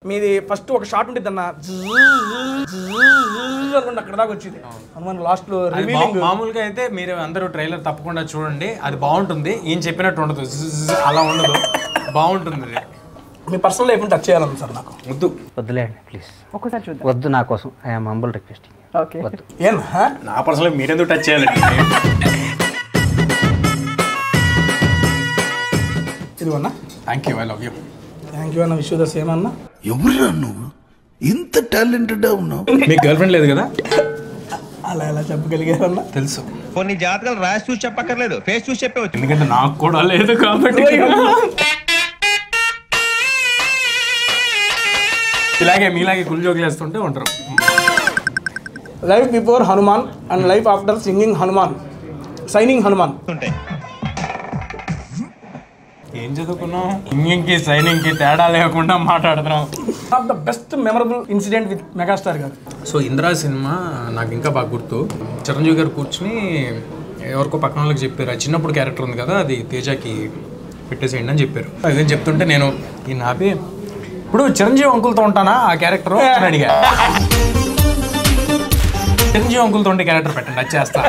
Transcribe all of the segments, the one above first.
మీది ఫస్ట్ ఒక షాట్ ఉంటుంది అన్న అనుకుంటే అక్కడ దాకా వచ్చింది హనుమాన్ లాస్ట్ లో మామూలుగా అయితే మీరు అందరూ ట్రైలర్ తప్పకుండా చూడండి, అది బాగుంటుంది. ఏం చెప్పినట్టు ఉండదు, అలా ఉండదు, బాగుంటుంది. మీ పర్సనల్ లైఫ్ టచ్ చేయాలన్నా సార్ నాకు. వద్దులేండి ప్లీజ్, ఒక్కసారి చూద్దాం. వద్దు నా కోసం, ఐఎమ్ హంబుల్ రిక్వెస్ట్. ఓకే ఏనా నా పర్సనల్ మీరెందుకు టచ్ చేయాలండి? ఇదిగోన్నా. Thank you, I love you. Thank you అన్న. విష్ యూ ద సేమ్ అన్న. ఎవరురా నువ్వు ఇంత టాలెంటెడ్ ఉన్నావు? మీకు గర్ల్ ఫ్రెండ్ లేదు కదా? అలా ఎలా చెప్పగలిగారన్నా? తెలుసు, కొన్ని జాతకాలు రాసి చూసి చెప్పక్కర్లేదు, ఫేస్ చూసి చెప్పవచ్చు. ఎందుకంటే నాకు కూడా లేదు కాబట్టి. ఇలాగే మీలాగే కుల్ జోకులు వేస్తుంటే ఉంటారు. Life before Hanuman and life after singing Hanuman, signing Hanuman. ఏం చదువుకున్నాం? సింగింగ్ కి సైనింగ్ కి తేడా లేకుండా మాట్లాడుతున్నాం. Of the best memorable incident with megastar గారు. సో ఇంద్రా సినిమా నాకు ఇంకా బాగా గుర్తు. చిరంజీవి గారు కూర్చుని ఎవరికో పక్కన వాళ్ళకి చెప్పారు, ఆ చిన్నప్పుడు క్యారెక్టర్ ఉంది కదా అది తేజకి పెట్టేసేయండి అని చెప్పారు. అదేం చెప్తుంటే నేను ఈ నాపి ఇప్పుడు చిరంజీవి అంకుల్తో ఉంటానా ఆ క్యారెక్టర్ అని అడిగా. చిరంజీవి అంకుల్తో ఉండే క్యారెక్టర్ పెట్టండి, అది చేస్తా.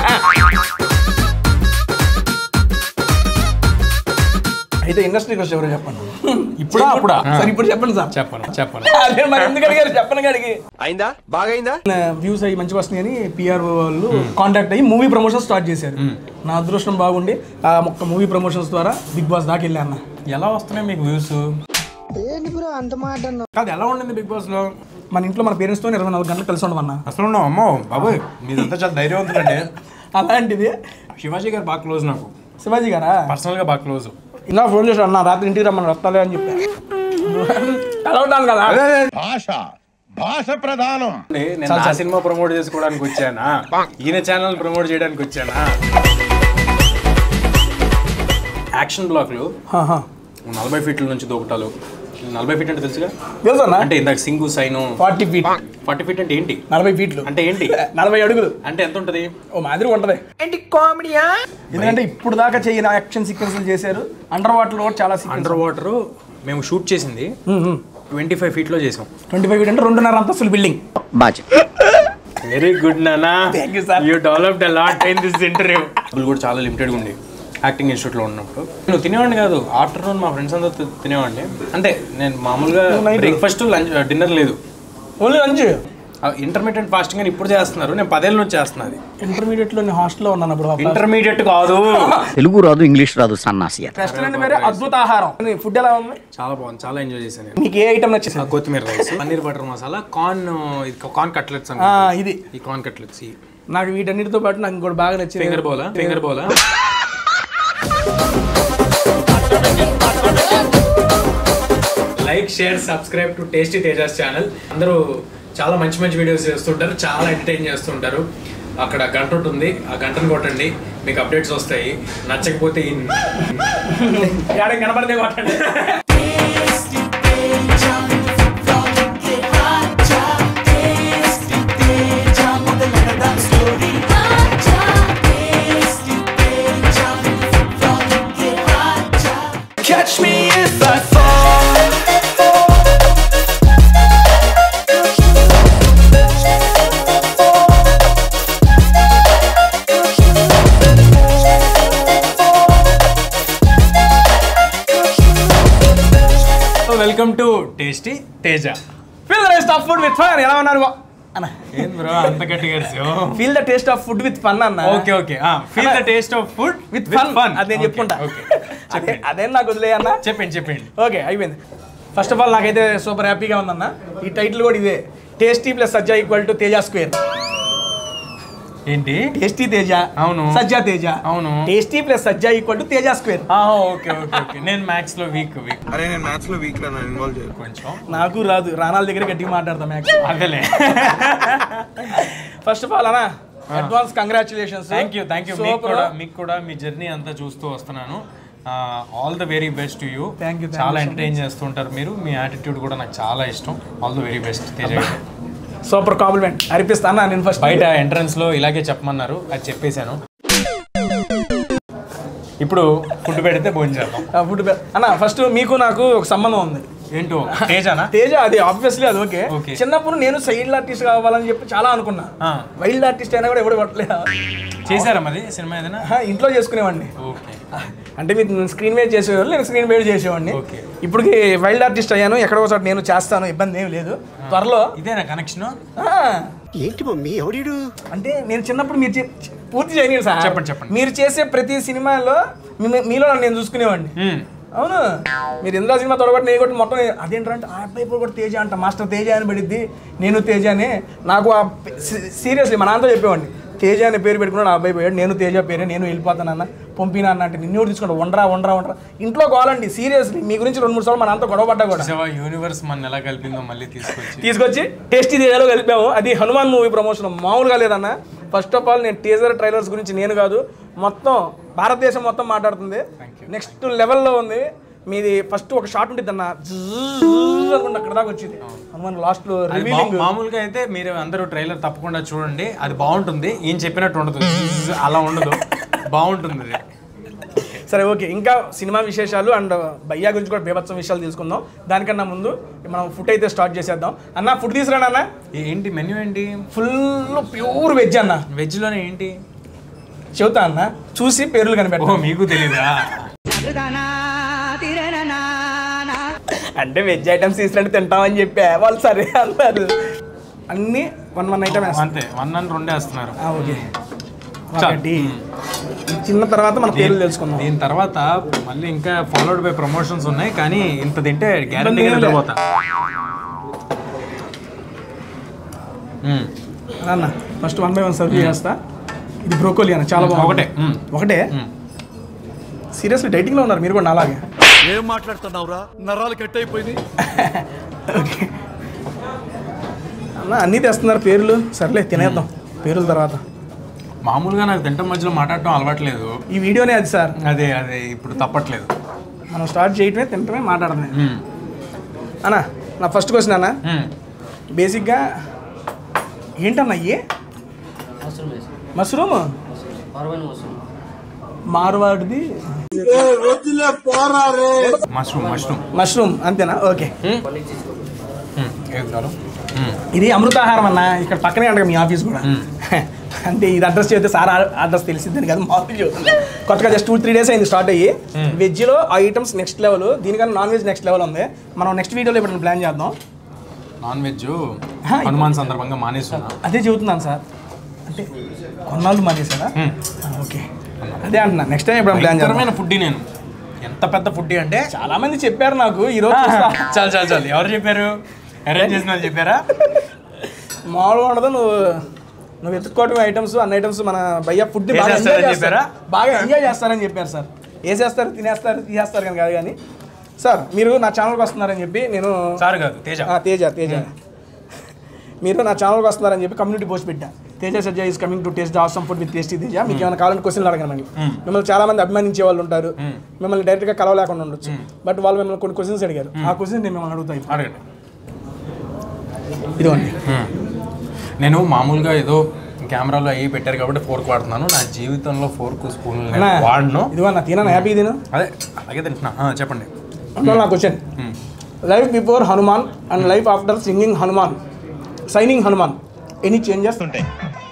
అయితే ఇండస్ట్రీకి వచ్చి ఎవరు చెప్పండి. ఇప్పుడా అప్పుడా? సార్ ఇప్పుడు చెప్పండి సార్. చెప్పను. అదే మరి ఎందుకు అడిగారు? చెప్పను అడిగి అయిందా, బాగా అయిందా? వ్యూస్ అయ్యి మంచిగా వస్తున్నాయని పిఆర్ వాళ్ళు కాంటాక్ట్ అయ్యి మూవీ ప్రమోషన్స్ స్టార్ట్ చేశారు. నా అదృష్టం బాగుండి ఆ మొక్క మూవీ ప్రమోషన్స్ ద్వారా బిగ్ బాస్ దాకా వెళ్ళా అన్న. ఎలా వస్తున్నాయి మీకు వ్యూస్? కాదు, ఎలా ఉండింది బిగ్ బాస్ లో? మన ఇంట్లో మన పేరెంట్స్ తో 24 గంటలు కలిసి ఉండమన్న. అసలు ఉన్నావు అమ్మో బాబోయ్, మీదంతా చాలా ధైర్యవంతులండి. అలాంటిది శివాజీ గారు బాగా క్లోజ్ నాకు. శివాజీ గారా? పర్సనల్ గా బాగా క్లోజ్. ఇలా ఫోన్ చేశాడు అన్న, రాత్రి ఇంటికి రమ్మని వస్తాలే అని చెప్పి అలా ఉంటాను కదా. భాష ప్రధానం. నేను ఆ సినిమా ప్రమోట్ చేసుకోవడానికి వచ్చానా, ఈయన ఛానల్ ప్రమోట్ చేయడానికి వచ్చానా? యాక్షన్ బ్లాక్లు 40 ఫీట్ల నుంచి దూకటాలు. 40 ఫీట్ అంటే తెలుసుగా? తెలుసా? అంటే ఇందాక సింగు సైను 40 ఫీట్. 40 ఫీట్ అంటే ఏంటి? 40 ఫీట్లు అంటే ఏంటి? 40 అడుగులు అంటే ఎంత ఉంటది? ఓ మాదిరి ఉంటది. ఏంటి కామెడీయా? ఎందుకంటే ఇప్పుడు దాకా చేయని యాక్షన్ సీక్వెన్స్లు చేశారు. అండర్ వాటర్ లో చాలా అండర్ వాటర్ మేము షూట్ చేసింది 25 ఫీట్ లో చేసాం. 25 ఫీట్ అంటే 2.5 అంతస్తుల బిల్డింగ్. వెరీ గుడ్ నానా, thank you sir. You developed a lot in this interview. కూడా చాలా లిమిటెడ్గా ఉంది యాక్టింగ్ ఇన్స్టిట్యూట్లో ఉన్నప్పుడు. నేను తినేవాడిని కాదు, ఆఫ్టర్నూన్ మా ఫ్రెండ్స్ అందరూ తినేవాడిని. అంటే నేను మామూలుగా బ్రేక్ఫాస్ట్ లంచ్ డిన్నర్ లేదు, ఓన్లీ లంచ్. ఇంటర్మీడియట్ ఫాస్టింగ్ అని ఇప్పుడు చేస్తున్నారు, నేను 10 ఏళ్ళ నుంచి చేస్తున్నది. ఇంటర్మీడియట్ లో నేను హాస్టల్లో ఉన్నాను అప్పుడు. ఇంటర్మీడియట్ కాదు, తెలుగు రాదు, ఇంగ్లీష్ రాదు, సన్నాసి. రెస్టారెంట్ వేరే అద్భుత ఆహారం. ఫుడ్ ఎలా ఉంది? చాలా బాగుంది, చాలా ఎంజాయ్ చేశాను. మీకు ఏ ఐటమ్ నచ్చింది? కొత్తిమీర rice, paneer butter masala, corn cutlets. ఇది ఈ కార్న్ కట్లెట్స్ నాకు వీటన్నిటితో పాటు నాకు ఇంకోటి బాగా నచ్చింది. ఫింగర్ బౌలా. Like, share, subscribe to tasty Teja's channel. అందరూ చాలా మంచి మంచి వీడియోస్ చేస్తుంటారు, చాలా ఎంటర్టైన్ చేస్తుంటారు. అక్కడ గంట ఉంటుంది, ఆ గంటను కొట్టండి, మీకు అప్డేట్స్ వస్తాయి. నచ్చకపోతే కనపడితే కొట్టండి. Catch me if I fall. Welcome to tasty Teja. Feel the taste of food with fun. ఎలా ఉన్నారు అన్న? ఏం బ్రో అంత గట్టిగా feel the taste of food with fun అన్న. Okay feel the taste of food with fun. అది నేను చెప్పుకుంటా. అదే నాకు వదిలే అన్న. చెప్పండి. ఓకే, అయిపోయింది. ఫస్ట్ ఆఫ్ ఆల్ నాకైతే సూపర్ హ్యాపీగా ఉందన్న. ఈ టైటిల్ కూడా ఇదే, tasty plus Sajja equal to Teja square. ఏంటి? టేస్టీ తేజ, అవును. సజ్జా తేజ, అవును. Tasty plus Sajja equal to Teja square. Okay నేను మ్యాథ్స్ లో వీక్. అరే నేను మ్యాథ్స్ లో వీక్ లా ఇన్వాల్వ్ చేయాలి కొంచెం. నాకు రాదు, రానాల దగ్గర గట్టిగా మాట్లాడతాం మ్యాథ్స్. అదేలే. ఫస్ట్ ఆఫ్ ఆల్ అన్న, అడ్వాన్స్ కంగ్రాచులేషన్స్. Thank you. మీకు కూడా మీ జర్నీ అంతా చూస్తూ వస్తున్నాను. All the very best to you. చాలా ఎంటర్టైన్ చేస్తుంటారు మీరు, మీ యాటిట్యూడ్ కూడా నాకు చాలా ఇష్టం. All the very best Teja. Super compliment అనిపిస్తాను. నేను ఫస్ట్ బయట ఎంట్రన్స్ లో ఇలాగే చెప్పమన్నారు, అది చెప్పేశాను. ఇప్పుడు ఫుడ్ పెడితే భోజనం చేద్దాం. ఫుడ్ అన్న, ఫస్ట్ మీకు నాకు ఒక సంబంధం ఉంది. ఏంటో తేజానా? తేజ అది ఆబ్వియస్లీ అది ఓకే. Okay. చిన్నప్పుడు నేను చైల్డ్ ఆర్టిస్ట్ కావాలని చెప్పి చాలా అనుకున్నా. వైల్డ్ ఆర్టిస్ట్ అయినా కూడా ఎవడు పట్టలేదు. చేశారా మరి సినిమా ఏదైనా? ఇంట్లో చేసుకునేవాడిని. ఓకే. అంటే మీరు స్క్రీన్ మీద చేసేవాళ్ళు, నేను స్క్రీన్ మీద చేసేవాడిని. Okay. ఇప్పటికి వైల్డ్ ఆర్టిస్ట్ అయ్యాను. ఎక్కడో ఒకసారి నేను చేస్తాను, ఇబ్బంది ఏమి లేదు. త్వరలో ఇదేనా కనెక్షన్? ఏంటి మమ్మీ ఎవడీడు? అంటే నేను చిన్నప్పుడు మీరు పూర్తి చేయలేదు సార్. చెప్పండి. మీరు చేసే ప్రతి సినిమాలో మీలో నేను చూసుకునేవాడిని. అవును, మీరు ఇంద్రా సినిమా తొడగొట్టి నేను కొట్టి మొత్తం అదేంటంటే ఆ అబ్బాయి కూడా తేజ అంట, మాస్టర్ తేజ అని పడిద్ది, నేను తేజ అని. నాకు ఆ సీరియస్లీ మా నాన్నతో చెప్పేవాడిని, తేజ అనే పేరు పెట్టుకున్నాడు, ఆ అబ్బాయి పోయాడు, నేను తేజ పేరే, నేను వెళ్ళిపోతానన్న, పంపినా అన్న అంటే నిన్ను తీసుకుంటా వండరా ఇంట్లో కావాలండి. సీరియస్లీ మీ గురించి 2-3 సార్లు మా నాన్నతో గొడవ పడ్డా కూడా యూనివర్స్ మన ఎలా కలిపిందో మళ్ళీ తీసుకొచ్చి టేస్టీ తేజాలో కలిపాము. అది హనుమాన్ మూవీ ప్రమోషన్ మామూలుగా లేదన్న. ఫస్ట్ ఆఫ్ ఆల్ నేను టీజర్ ట్రైలర్స్ గురించి నేను కాదు, మొత్తం భారతదేశం మొత్తం మాట్లాడుతుంది. నెక్స్ట్ లెవెల్లో ఉంది మీది. ఫస్ట్ ఒక షాట్ ఉంటుంది అన్న, అనుకుంటే అక్కడ దాకా వచ్చింది హనుమాన్ లాస్ట్ లో రివీలింగ్. మామూలుగా అయితే మీరు అందరూ ట్రైలర్ తప్పకుండా చూడండి, అది బాగుంటుంది. ఏం చెప్పినట్టు ఉండదు, అలా ఉండదు, బాగుంటుంది. సరే ఓకే, ఇంకా సినిమా విశేషాలు అండ్ భయ్యా గురించి కూడా బేభత్సం విషయాలు తీసుకుందాం. దానికన్నా ముందు మనం ఫుడ్ అయితే స్టార్ట్ చేసేద్దాం. అన్న ఫుడ్ తీసుకురాను అన్న. ఏంటి మెన్యూ ఏంటి? ఫుల్ ప్యూర్ వెజ్ అన్న. వెజ్లోనే ఏంటి చెబుతా అన్న, చూసి పేర్లు కనిపెట్ట. మీకు తెలీదా? అంటే వెజ్ ఐటమ్స్ తీసుకుంటే తింటామని చెప్పా వాళ్ళు, సరే అన్నారు. అన్ని 1 ఐటమ్ అంతే, 1 and 2 వేస్తున్నారు. ఓకే, చిన్న తర్వాత మన పేర్లు తెలుసుకుందాం. దీని తర్వాత మళ్ళీ ఇంకా ఫాలోడ్ బై ప్రమోషన్స్ ఉన్నాయి, కానీ ఇంత తింటే గ్యారెంటీగా నిద్రపోతా. అన్న ఫస్ట్ 1 by 1 సర్వ్ చేస్తా. ఇది బ్రోకోలీ అన్న, చాలా బాగుంది. ఒకటే సీరియస్లీ డైటింగ్లో ఉన్నారు మీరు కూడా అలాగే. ఏం మాట్లాడుతున్నావురా, నరాలు కట్ అయిపోయింది. ఓకే అన్న, అన్నీ తెస్తున్నారు పేర్లు, సర్లే తినేద్దాం పేర్ల తర్వాత. మామూలుగా నాకు తింటాం మధ్యలో మాట్లాడటం అలవాట్లేదు. ఈ వీడియోనే అది సార్. అదే ఇప్పుడు తప్పట్లేదు, మనం స్టార్ట్ చేయటమే తింటమే మాట్లాడమే. అన్న నా ఫస్ట్ క్వశ్చన్ అన్న, బేసిక్గా ఏంటన్నా అయ్యి? మష్రూమ్ మార్వాడిది మష్రూమ్ అంతేనా? ఓకే, ఇది అమృతాహారం అన్న. ఇక్కడ పక్కనే అంట మీ ఆఫీస్ కూడా. అంటే ఇది అడ్రస్ చేస్తే సార్ అడ్రస్ తెలిసిద్దని కదా, మామూలు చెబుతుంది. కొత్తగా జస్ట్ 2-3 days అయింది స్టార్ట్ అయ్యి. వెజ్లో ఆ ఐటమ్స్ నెక్స్ట్ లెవెల్, దీనికన్నా నాన్ వెజ్ నెక్స్ట్ లెవెల్ ఉంది. మనం నెక్స్ట్ వీడియోలో ఇప్పుడు ప్లాన్ చేద్దాం. నాన్ వెజ్ హనుమాన్ సందర్భంగా మానేస్తున్నా, అదే చెబుతున్నాను సార్. అంటే కొన్నాళ్ళు మానేసారా? ఓకే, అదే అంటున్నా. నెక్స్ట్ టైం ఇప్పుడు ప్లాన్ చేద్దాం. ఫుడ్ నేను ఎంత పెద్ద ఫుడ్ అంటే చాలా మంది చెప్పారు నాకు ఈరోజు. చాలు ఎవరు చెప్పారు? అరేంజ్ చేసిన వాళ్ళు చెప్పారా? మామూలుగా ఉండదు, నువ్వు ఎత్తుకోవటం ఐటమ్స్ అన్ని ఐటమ్స్ మన భయ్యా ఫుడ్ బాగా ఎంజాయ్ చేస్తారని చెప్పారు సార్. వేసేస్తారు, తినేస్తారు, తీసేస్తారు కానీ కాదు. కానీ సార్ మీరు నా ఛానల్కి వస్తున్నారని చెప్పి నేను సార్ కాదు తేజ మీరు నా ఛానల్కి వస్తున్నారని చెప్పి కమ్యూనిటీ పోస్ట్ పెట్టా. Teja Sajja is coming to taste the awesome food with tasty Teja. మీకు ఏమైనా కావాలని క్వశ్చన్లు అడగండి. మిమ్మల్ని చాలా మంది అభిమానించే వాళ్ళు ఉంటారు, మిమ్మల్ని డైరెక్ట్గా కలవలేకుండా ఉండొచ్చు, బట్ వాళ్ళు మిమ్మల్ని కొన్ని క్వశ్చన్స్ అడిగారు. ఆ క్వశ్చన్ నేను మిమ్మల్ని అడుగుతాను. అడగండి. ఇదిగోండి, నేను మామూలుగా ఏదో కెమెరాలో అయ్యి పెట్టారు కాబట్టి ఫోర్క్ వాడుతున్నాను. నా జీవితంలో ఫోర్క్ స్పూన్ వాడను. ఇదిగో నా తినా హ్యాపీ తిను. అదే అలాగే తింటున్నా. చెప్పండి. నా question, life before Hanuman and life after singing Hanuman, signing Hanuman, any changes ఉంటాయి?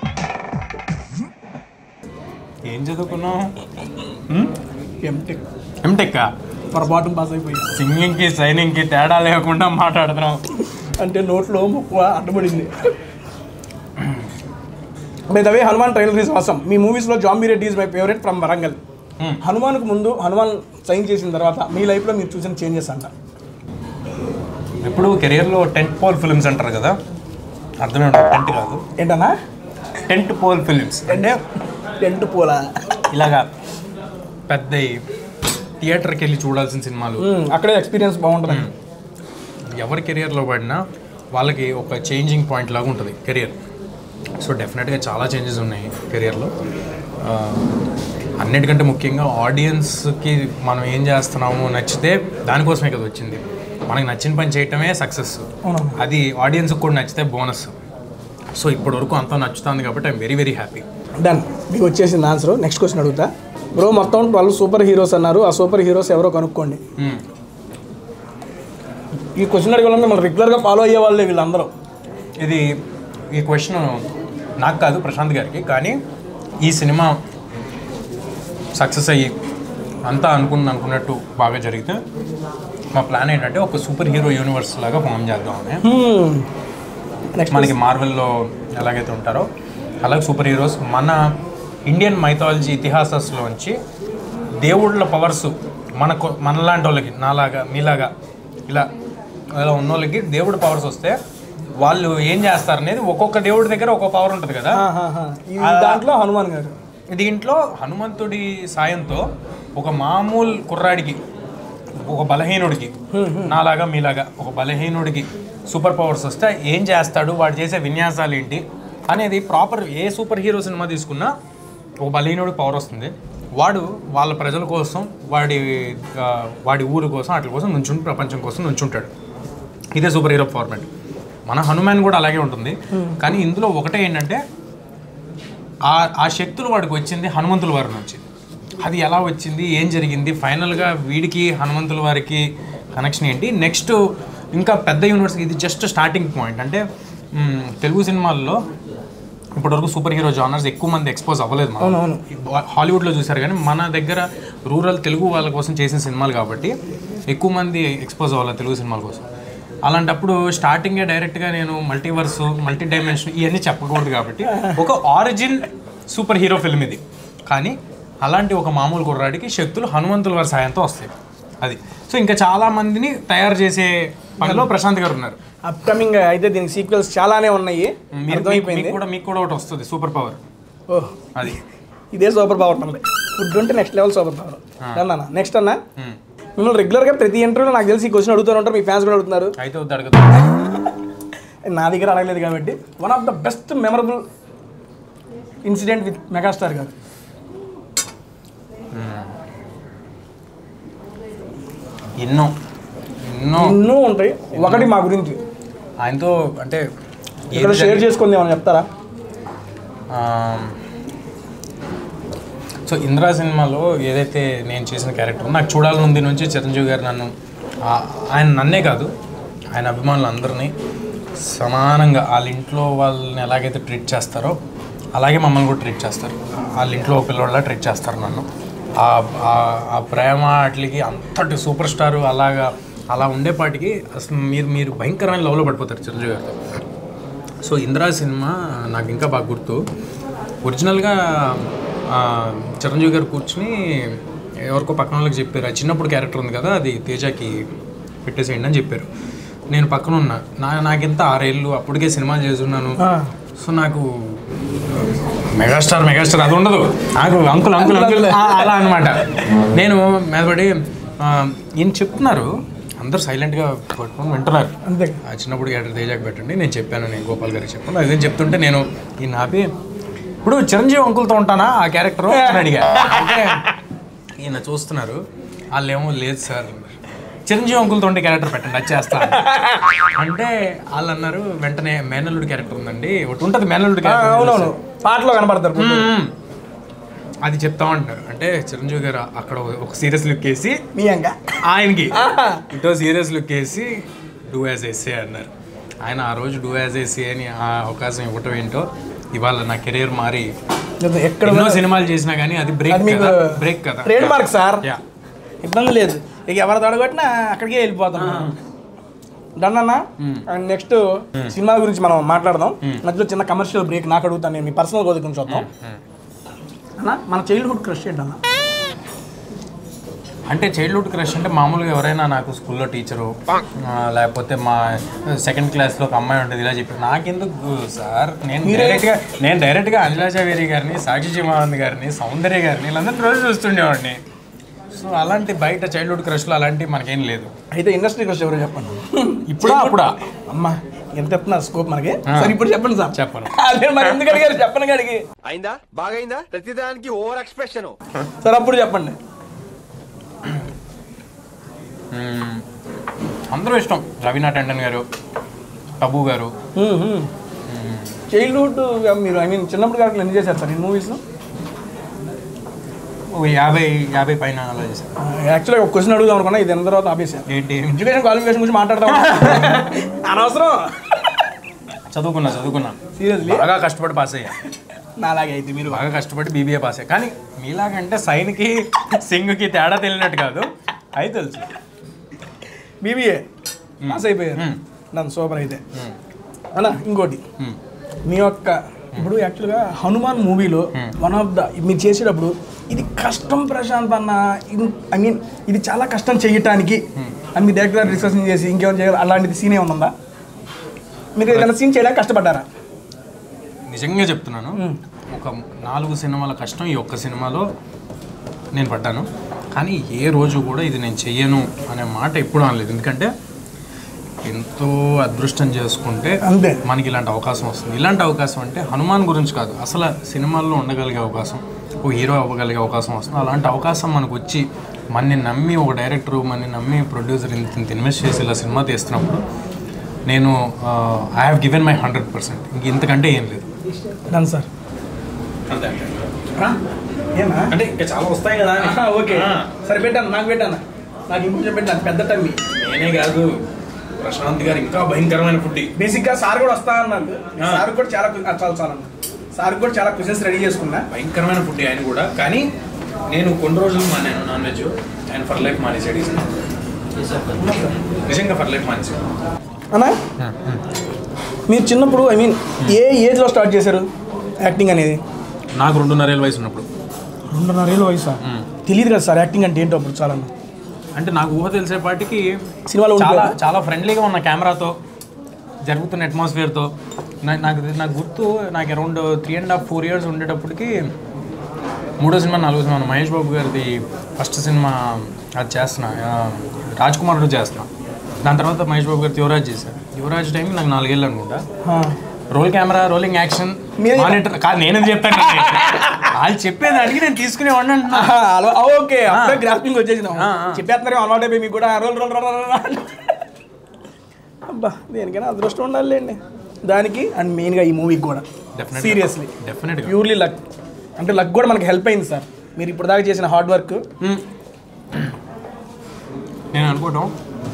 ఏం చదువుకున్నావు? ఎంటెక్ పొరపాటు పాస్ అయిపోయి. సింగింగ్కి సైనింగ్కి తేడా లేకుండా మాట్లాడుతున్నాం. అంటే నోట్లో ముక్కువ అడ్డుపడింది. By the way Hanuman trailer is awesome. మీ మూవీస్లో zombie Reddy is my favourite from Warangal. హనుమాన్కు ముందు హనుమాన్ సైన్ చేసిన తర్వాత మీ లైఫ్లో మీరు చూసిన చేంజెస్ అంట? ఇప్పుడు కెరియర్లో టెంట్ పోల్ ఫిల్మ్స్ అంటారు కదా, అర్థమే ఉండదు. టెంట్ కాదు, ఏంటన్నా? టెంట్ పోల్ ఫిల్మ్స్ అంటే టెంట్ పోలా ఇలాగా పెద్ద థియేటర్కి వెళ్ళి చూడాల్సిన సినిమాలు, అక్కడే ఎక్స్పీరియన్స్ బాగుంటుంది. ఎవరి కెరియర్లో పడినా వాళ్ళకి ఒక చేంజింగ్ పాయింట్ లాగా ఉంటుంది కెరియర్. సో డెఫినెట్గా చాలా చేంజెస్ ఉన్నాయి కెరియర్లో. అన్నిటికంటే ముఖ్యంగా ఆడియన్స్కి మనం ఏం చేస్తున్నాము నచ్చితే దానికోసమే కదా వచ్చింది. మనకి నచ్చిన పని చేయటమే సక్సెస్, అది ఆడియన్స్కి కూడా నచ్చితే బోనస్. సో ఇప్పటి వరకు అంతా నచ్చుతుంది కాబట్టి I'm very very happy. Done, మీకు వచ్చేసింది ఆన్సర్. నెక్స్ట్ క్వశ్చన్ అడుగుతా. బ్రో మొత్తం వాళ్ళు సూపర్ హీరోస్ అన్నారు, ఆ సూపర్ హీరోస్ ఎవరో కనుక్కోండి. ఈ క్వశ్చన్ అడిగే వాళ్ళు మిమ్మల్ని రెగ్యులర్గా ఫాలో అయ్యే వాళ్ళే వీళ్ళందరూ. ఈ క్వశ్చన్ నాకు కాదు ప్రశాంత్ గారికి, కానీ ఈ సినిమా సక్సెస్ అయ్యి అంతా అనుకున్నట్టు బాగా జరిగితే మా ప్లాన్ ఏంటంటే ఒక సూపర్ హీరో యూనివర్స్ లాగా ఫామ్ చేద్దామని. మనకి మార్వెల్లో ఎలాగైతే ఉంటారో అలాగే సూపర్ హీరోస్ మన ఇండియన్ మైథాలజీ ఇతిహాసంలోంచి దేవుళ్ళ పవర్స్ మనలాంటి వాళ్ళకి, నాలాగా మీలాగా ఇలా ఉన్న వాళ్ళకి దేవుడి పవర్స్ వస్తే వాళ్ళు ఏం చేస్తారనేది ఒక్కొక్క దేవుడి దగ్గర ఒక్కొక్క పవర్ ఉంటుంది కదా. దాంట్లో హనుమాన్ గారు, దీంట్లో హనుమంతుడి సాయంతో ఒక మామూలు కుర్రాడికి, ఒక బలహీనుడికి, నాలాగా మీలాగా ఒక బలహీనుడికి సూపర్ పవర్స్ వస్తే ఏం చేస్తాడు, వాడు చేసే విన్యాసాలు ఏంటి అనేది ప్రాపర్ ఏ సూపర్ హీరో సినిమా తీసుకున్నా ఒక బలహీనుడికి పవర్ వస్తుంది. వాడు వాళ్ళ ప్రజల కోసం, వాడి ఊరు కోసం, వాటి కోసం నుంచుంటూ ప్రపంచం కోసం నుంచుంటాడు. ఇదే సూపర్ హీరో ఫార్మాట్. మన హనుమాన్ కూడా అలాగే ఉంటుంది. కానీ ఇందులో ఒకటే ఏంటంటే ఆ శక్తులు వాడికి వచ్చింది హనుమంతుల వారి నుంచి. అది ఎలా వచ్చింది, ఏం జరిగింది, ఫైనల్గా వీడికి హనుమంతుల వారికి కనెక్షన్ ఏంటి, నెక్స్ట్ ఇంకా పెద్ద యూనివర్స్కి ఇది జస్ట్ స్టార్టింగ్ పాయింట్. అంటే తెలుగు సినిమాల్లో ఇప్పటివరకు సూపర్ హీరో జానర్స్ ఎక్కువ మంది ఎక్స్పోజ్ అవ్వలేదు. మనం హాలీవుడ్లో చూసారు, కానీ మన దగ్గర రూరల్ తెలుగు వాళ్ళ కోసం చేసిన సినిమాలు కాబట్టి ఎక్కువ మంది ఎక్స్పోజ్ అవ్వాలి తెలుగు సినిమాల కోసం. అలాంటప్పుడు స్టార్టింగే డైరెక్ట్గా నేను మల్టీవర్స్, మల్టీ డైమెన్షన్ ఇవన్నీ చెప్పకూడదు కాబట్టి ఒక ఆరిజిన్ సూపర్ హీరో ఫిల్మ్ ఇది. కానీ అలాంటి ఒక మామూలు కుర్రాడికి శక్తులు హనుమంతుల వారి సాయంతో వస్తాయి. అది సో ఇంకా చాలా మందిని తయారు చేసే పనిలో ప్రశాంత్ గారు ఉన్నారు. అప్కమింగ్ అయితే దీనికి సీక్వెల్స్ చాలానే ఉన్నాయి. మీకు కూడా ఒకటి వస్తుంది సూపర్ పవర్. ఓహ్, అది ఇదే సూపర్ పవర్ అంటే ఫుడ్ ఉంటే నెక్స్ట్ లెవెల్ సూపర్ పవర్ అన్న. నెక్స్ట్ అన్న, మిమ్మల్ని రెగ్యులర్గా ప్రతి ఇంటర్వ్యూలో నాకు తెలిసి ఈ క్వశ్చన్ అడుగుతూ ఉంటారు, మీ ఫ్యాన్స్ కూడా అడుగుతున్నారు. అయితే వద్దు అడుగుతారు, నా దగ్గర అడగలేదు కాబట్టి. One of the best memorable incident with megastar గారు. ఎన్నో ఉంటాయి. ఒకటి మా గురించి ఆయనతో అంటే ఇక్కడ షేర్ చేసుకుంది ఏమన్నా చెప్తారా? సో ఇంద్రా సినిమాలో ఏదైతే నేను చేసిన క్యారెక్టర్ నాకు చూడాలనుంది నుంచి చిరంజీవి గారు ఆయన నన్నే కాదు, ఆయన అభిమానులు అందరినీ సమానంగా వాళ్ళ ఇంట్లో వాళ్ళని ఎలాగైతే ట్రీట్ చేస్తారో అలాగే మమ్మల్ని కూడా ట్రీట్ చేస్తారు. వాళ్ళ ఇంట్లో పిల్లవాళ్ళ ట్రీట్ చేస్తారు నన్ను. ఆ ప్రేమ వాటికి అంతటి సూపర్ స్టారు అలా ఉండేపాటికి అసలు మీరు భయంకరమైన లవ్లో పడిపోతారు చిరంజీవి గారితో. సో ఇంద్రా సినిమా నాకు ఇంకా బాగా గుర్తు. ఒరిజినల్గా చిరంజీవి గారు కూర్చుని ఎవరికో పక్కన వాళ్ళకి చెప్పారు, ఆ చిన్నప్పుడు క్యారెక్టర్ ఉంది కదా అది తేజాకి పెట్టేసేయండి అని చెప్పారు. నేను పక్కన ఉన్నా, నాకింత 6 ఏళ్ళు అప్పటికే సినిమాలు చేస్తున్నాను. సో నాకు మెగాస్టార్ అది ఉండదు, నాకు అంకుల్ అలా అనమాట. నేను మీదపడి ఈయన చెప్తున్నారు, అందరూ సైలెంట్గా పట్టుకొని వింటున్నారు. అంతే, ఆ చిన్నప్పుడు క్యారెక్టర్ తేజాకి పెట్టండి, నేను చెప్పాను, నేను గోపాల్ గారికి చెప్పాను. అదే చెప్తుంటే నేను ఈయన ఆపి, ఇప్పుడు చిరంజీవి అంకుల్తో ఉంటానా ఆ క్యారెక్టర్ అని అడిగా. అంటే ఈయన చూస్తున్నారు, వాళ్ళేమో లేదు సార్ చిరంజీవి అంకుల్తో ఉండే క్యారెక్టర్ పెట్టండి అది చేస్తా అంటే వాళ్ళు అన్నారు. వెంటనే మేనల్లుడి క్యారెక్టర్ ఉందండి, ఒకటి ఉంటుంది మేనల్లుడి క్యారెక్టర్, పాటలో కనబడతారు, అది చెప్తామంటారు. అంటే చిరంజీవి గారు అక్కడ ఒక సీరియస్ లుక్ వేసి ఆయనకి ఇటో serious look do as say ఎస్ఏ అన్నారు. ఆయన ఆ రోజు డూ యాజ్ ఎస్ఏ అని ఆ అవకాశం ఇవ్వటం ఏంటో ఇవాళ నా కెరీర్ మారి ఎన్నో సినిమాలు చేసినా కానీ అది బ్రేక్ కదా, ట్రేడ్ మార్క్ సార్, ఇబ్బంది లేదు. ఇక ఎవరు తొడగొట్టినా అక్కడికే వెళ్ళిపోతాం. డన్ అన్న. అండ్ నెక్స్ట్ సినిమా గురించి మనం మాట్లాడదాం. మధ్యలో చిన్న కమర్షియల్ బ్రేక్ నాకు అడుగుతాను, నేను మీ పర్సనల్ గోది గురించి వద్దాం అన్న. మన చైల్డ్హుడ్ క్రష్ ఏంటన్నా? అంటే చైల్డ్హుడ్ క్రష్ అంటే మామూలుగా ఎవరైనా నాకు స్కూల్లో టీచరు లేకపోతే మా 2nd క్లాస్లో ఒక అమ్మాయి ఉంటుంది ఇలా చెప్పి నాకెందుకు సార్, నేను డైరెక్ట్గా అనిలాజా వేరి గారిని, సాక్షి చిమానంద్ గారిని, సౌందర్య గారిని వీళ్ళందరినీ రోజు చూస్తుండేవాడిని. సో అలాంటి బయట చైల్డ్హుడ్ క్రష్లు అలాంటివి మనకేం లేదు. అయితే ఇండస్ట్రీ క్రష్ ఎవరు చెప్పండి? ఇప్పుడు అప్పుడా అమ్మా ఎంత చెప్తున్నారు స్కోప్ మనకి? సార్ ఇప్పుడు చెప్పండి సార్. చెప్పను, అదే మరి ఎందుకు అడిగారు చెప్పండి. గడికి అయిందా, బాగైందా, ప్రతిదానికి ఓవర్ ఎక్స్ప్రెషన్. సార్ అప్పుడు చెప్పండి. అందరూ ఇష్టం, రవీనా టండన్ గారు, టబు గారు. చైల్డ్హుడ్ మీరు చిన్నప్పుడు గారికి ఎన్ని చేశారు సార్ ఈ మూవీస్? 50 పైన అలా చేశాను. యాక్చువల్గా ఒక క్వశ్చన్ అడుగుదాం అనుకున్నా, ఇది అయిన తర్వాత ఆపేసాను. ఏంటి? ఎడ్యుకేషన్ క్వాలిఫికేషన్ గురించి మాట్లాడదాం. అనవసరం. చదువుకున్నా సీరియస్లీ బాగా కష్టపడి పాస్ అయ్యా. నాలాగే అయితే మీరు బాగా కష్టపడి బీబీఏ పాస్ అయ్యా. కానీ మీలాగంటే సైన్కి సింగ్కి తేడా తెలియనట్టు కాదు, అది తెలుసు. బీబీఏ పాస్ అయిపోయారు. నన్ను సూపర్ అయితే అన్న. ఇంకోటి మీ యొక్క ఇప్పుడు యాక్చువల్గా హనుమాన్ మూవీలో వన్ ఆఫ్ ద మీరు చేసేటప్పుడు ఇది కష్టం ప్రశాంత్ అన్న, ఐ మీన్ ఇది చాలా కష్టం చేయటానికి అని మీ డైరెక్టర్ డిస్కషన్ చేసి ఇంకేమైనా చేయాలి అలాంటిది సీన్ ఏమైనా ఉందా? మీరు ఏదైనా సీన్ చేయడానికి కష్టపడ్డారా? నిజంగా చెప్తున్నాను, ఒక 4 సినిమాల కష్టం ఈ ఒక్క సినిమాలో నేను పడ్డాను. కానీ ఏ రోజు కూడా ఇది నేను చెయ్యను అనే మాట ఎప్పుడూ అనలేదు. ఎందుకంటే ఎంతో అదృష్టం చేసుకుంటే అంతే మనకి ఇలాంటి అవకాశం వస్తుంది. ఇలాంటి అవకాశం అంటే హనుమాన్ గురించి కాదు, అసలు సినిమాల్లో ఉండగలిగే అవకాశం, ఓ హీరో అవ్వగలిగే అవకాశం వస్తుంది. అలాంటి అవకాశం మనకు వచ్చి మనని నమ్మి ఒక డైరెక్టరు, మనని నమ్మి ప్రొడ్యూసర్ ఇంత ఇన్వెస్ట్ చేసి ఇలా సినిమా తీస్తున్నప్పుడు నేను ఐ హ్యావ్ గివెన్ మై 100%. ఇంక ఇంతకంటే ఏం లేదు. Done sir. అంతే ఏనా అంటే ఇంకా చాలా వస్తాయి కదా. ఓకే సరే పెట్టాను, నాకు పెట్టాను, నాకు ఇంకొంచెం పెట్టాను. పెద్ద టమ్మి నేనే కాదు, ప్రశాంత్ గారు ఇంకా భయంకరమైన ఫుడ్. బేసిక్గా సార్ కూడా వస్తా అన్నారు. సార్ కూడా చాలా చాలా సార్ కూడా చాలా క్వశ్చన్స్ రెడీ చేసుకున్నా. భయంకరమైన ఫుడ్ ఆయన కూడా. కానీ నేను కొన్ని రోజులు మానేను నాన్ వెజ్. ఆయన ఫర్ లైఫ్ మానేసాడు. నిజంగా ఫర్ లైఫ్ మానేసాడు. అన్నా మీరు చిన్నప్పుడు ఐ మీన్ ఏ ఏజ్లో స్టార్ట్ చేశారు యాక్టింగ్ అనేది? నాకు 2.5 ఏళ్ళ వయసు ఉన్నప్పుడు. 2.5 ఏళ్ళ వయసా? తెలియదు కదా సార్ యాక్టింగ్ అంటే ఏంటో అప్పుడు. చాలా అంటే నాకు ఊహ తెలిసేపాటికి సినిమాలో చాలా చాలా ఫ్రెండ్లీగా ఉన్న కెమెరాతో, జరుగుతున్న అట్మాస్ఫియర్తో. నాకు గుర్తు, నాకు అరౌండ్ 3.5-4 years ఉండేటప్పటికి 3వ సినిమా 4వ సినిమా మహేష్ బాబు గారిది ఫస్ట్ సినిమా అది చేస్తున్నా, రాజ్ కుమార్లో చేస్తున్నా. దాని తర్వాత మహేష్ బాబు గారితో యువరాజ్ చేశాను. యువరాజ్ టైంకి నాకు 4 ఏళ్ళు అనుకుంటా. Roll camera, rolling action, monitor కాదు నేనేది చెప్పాను. వాళ్ళు చెప్పేదానికి నేను తీసుకునేవాడిని అంటున్నా. ఓకే గ్రాఫింగ్ వచ్చేసింది. చెప్పేస్తున్నారు అలవాటు అయిపోయి మీకు కూడా. Roll roll roll. అబ్బా దేనికైనా అదృష్టం ఉండాలండి దానికి. అండ్ మెయిన్గా ఈ మూవీకి కూడా సీరియస్లీ డెఫినెట్గా ప్యూర్లీ లక్. అంటే లక్ కూడా మనకి హెల్ప్ అయింది సార్. మీరు ఇప్పుడు దాకా చేసిన హార్డ్ వర్క్ నేను అనుకోవటం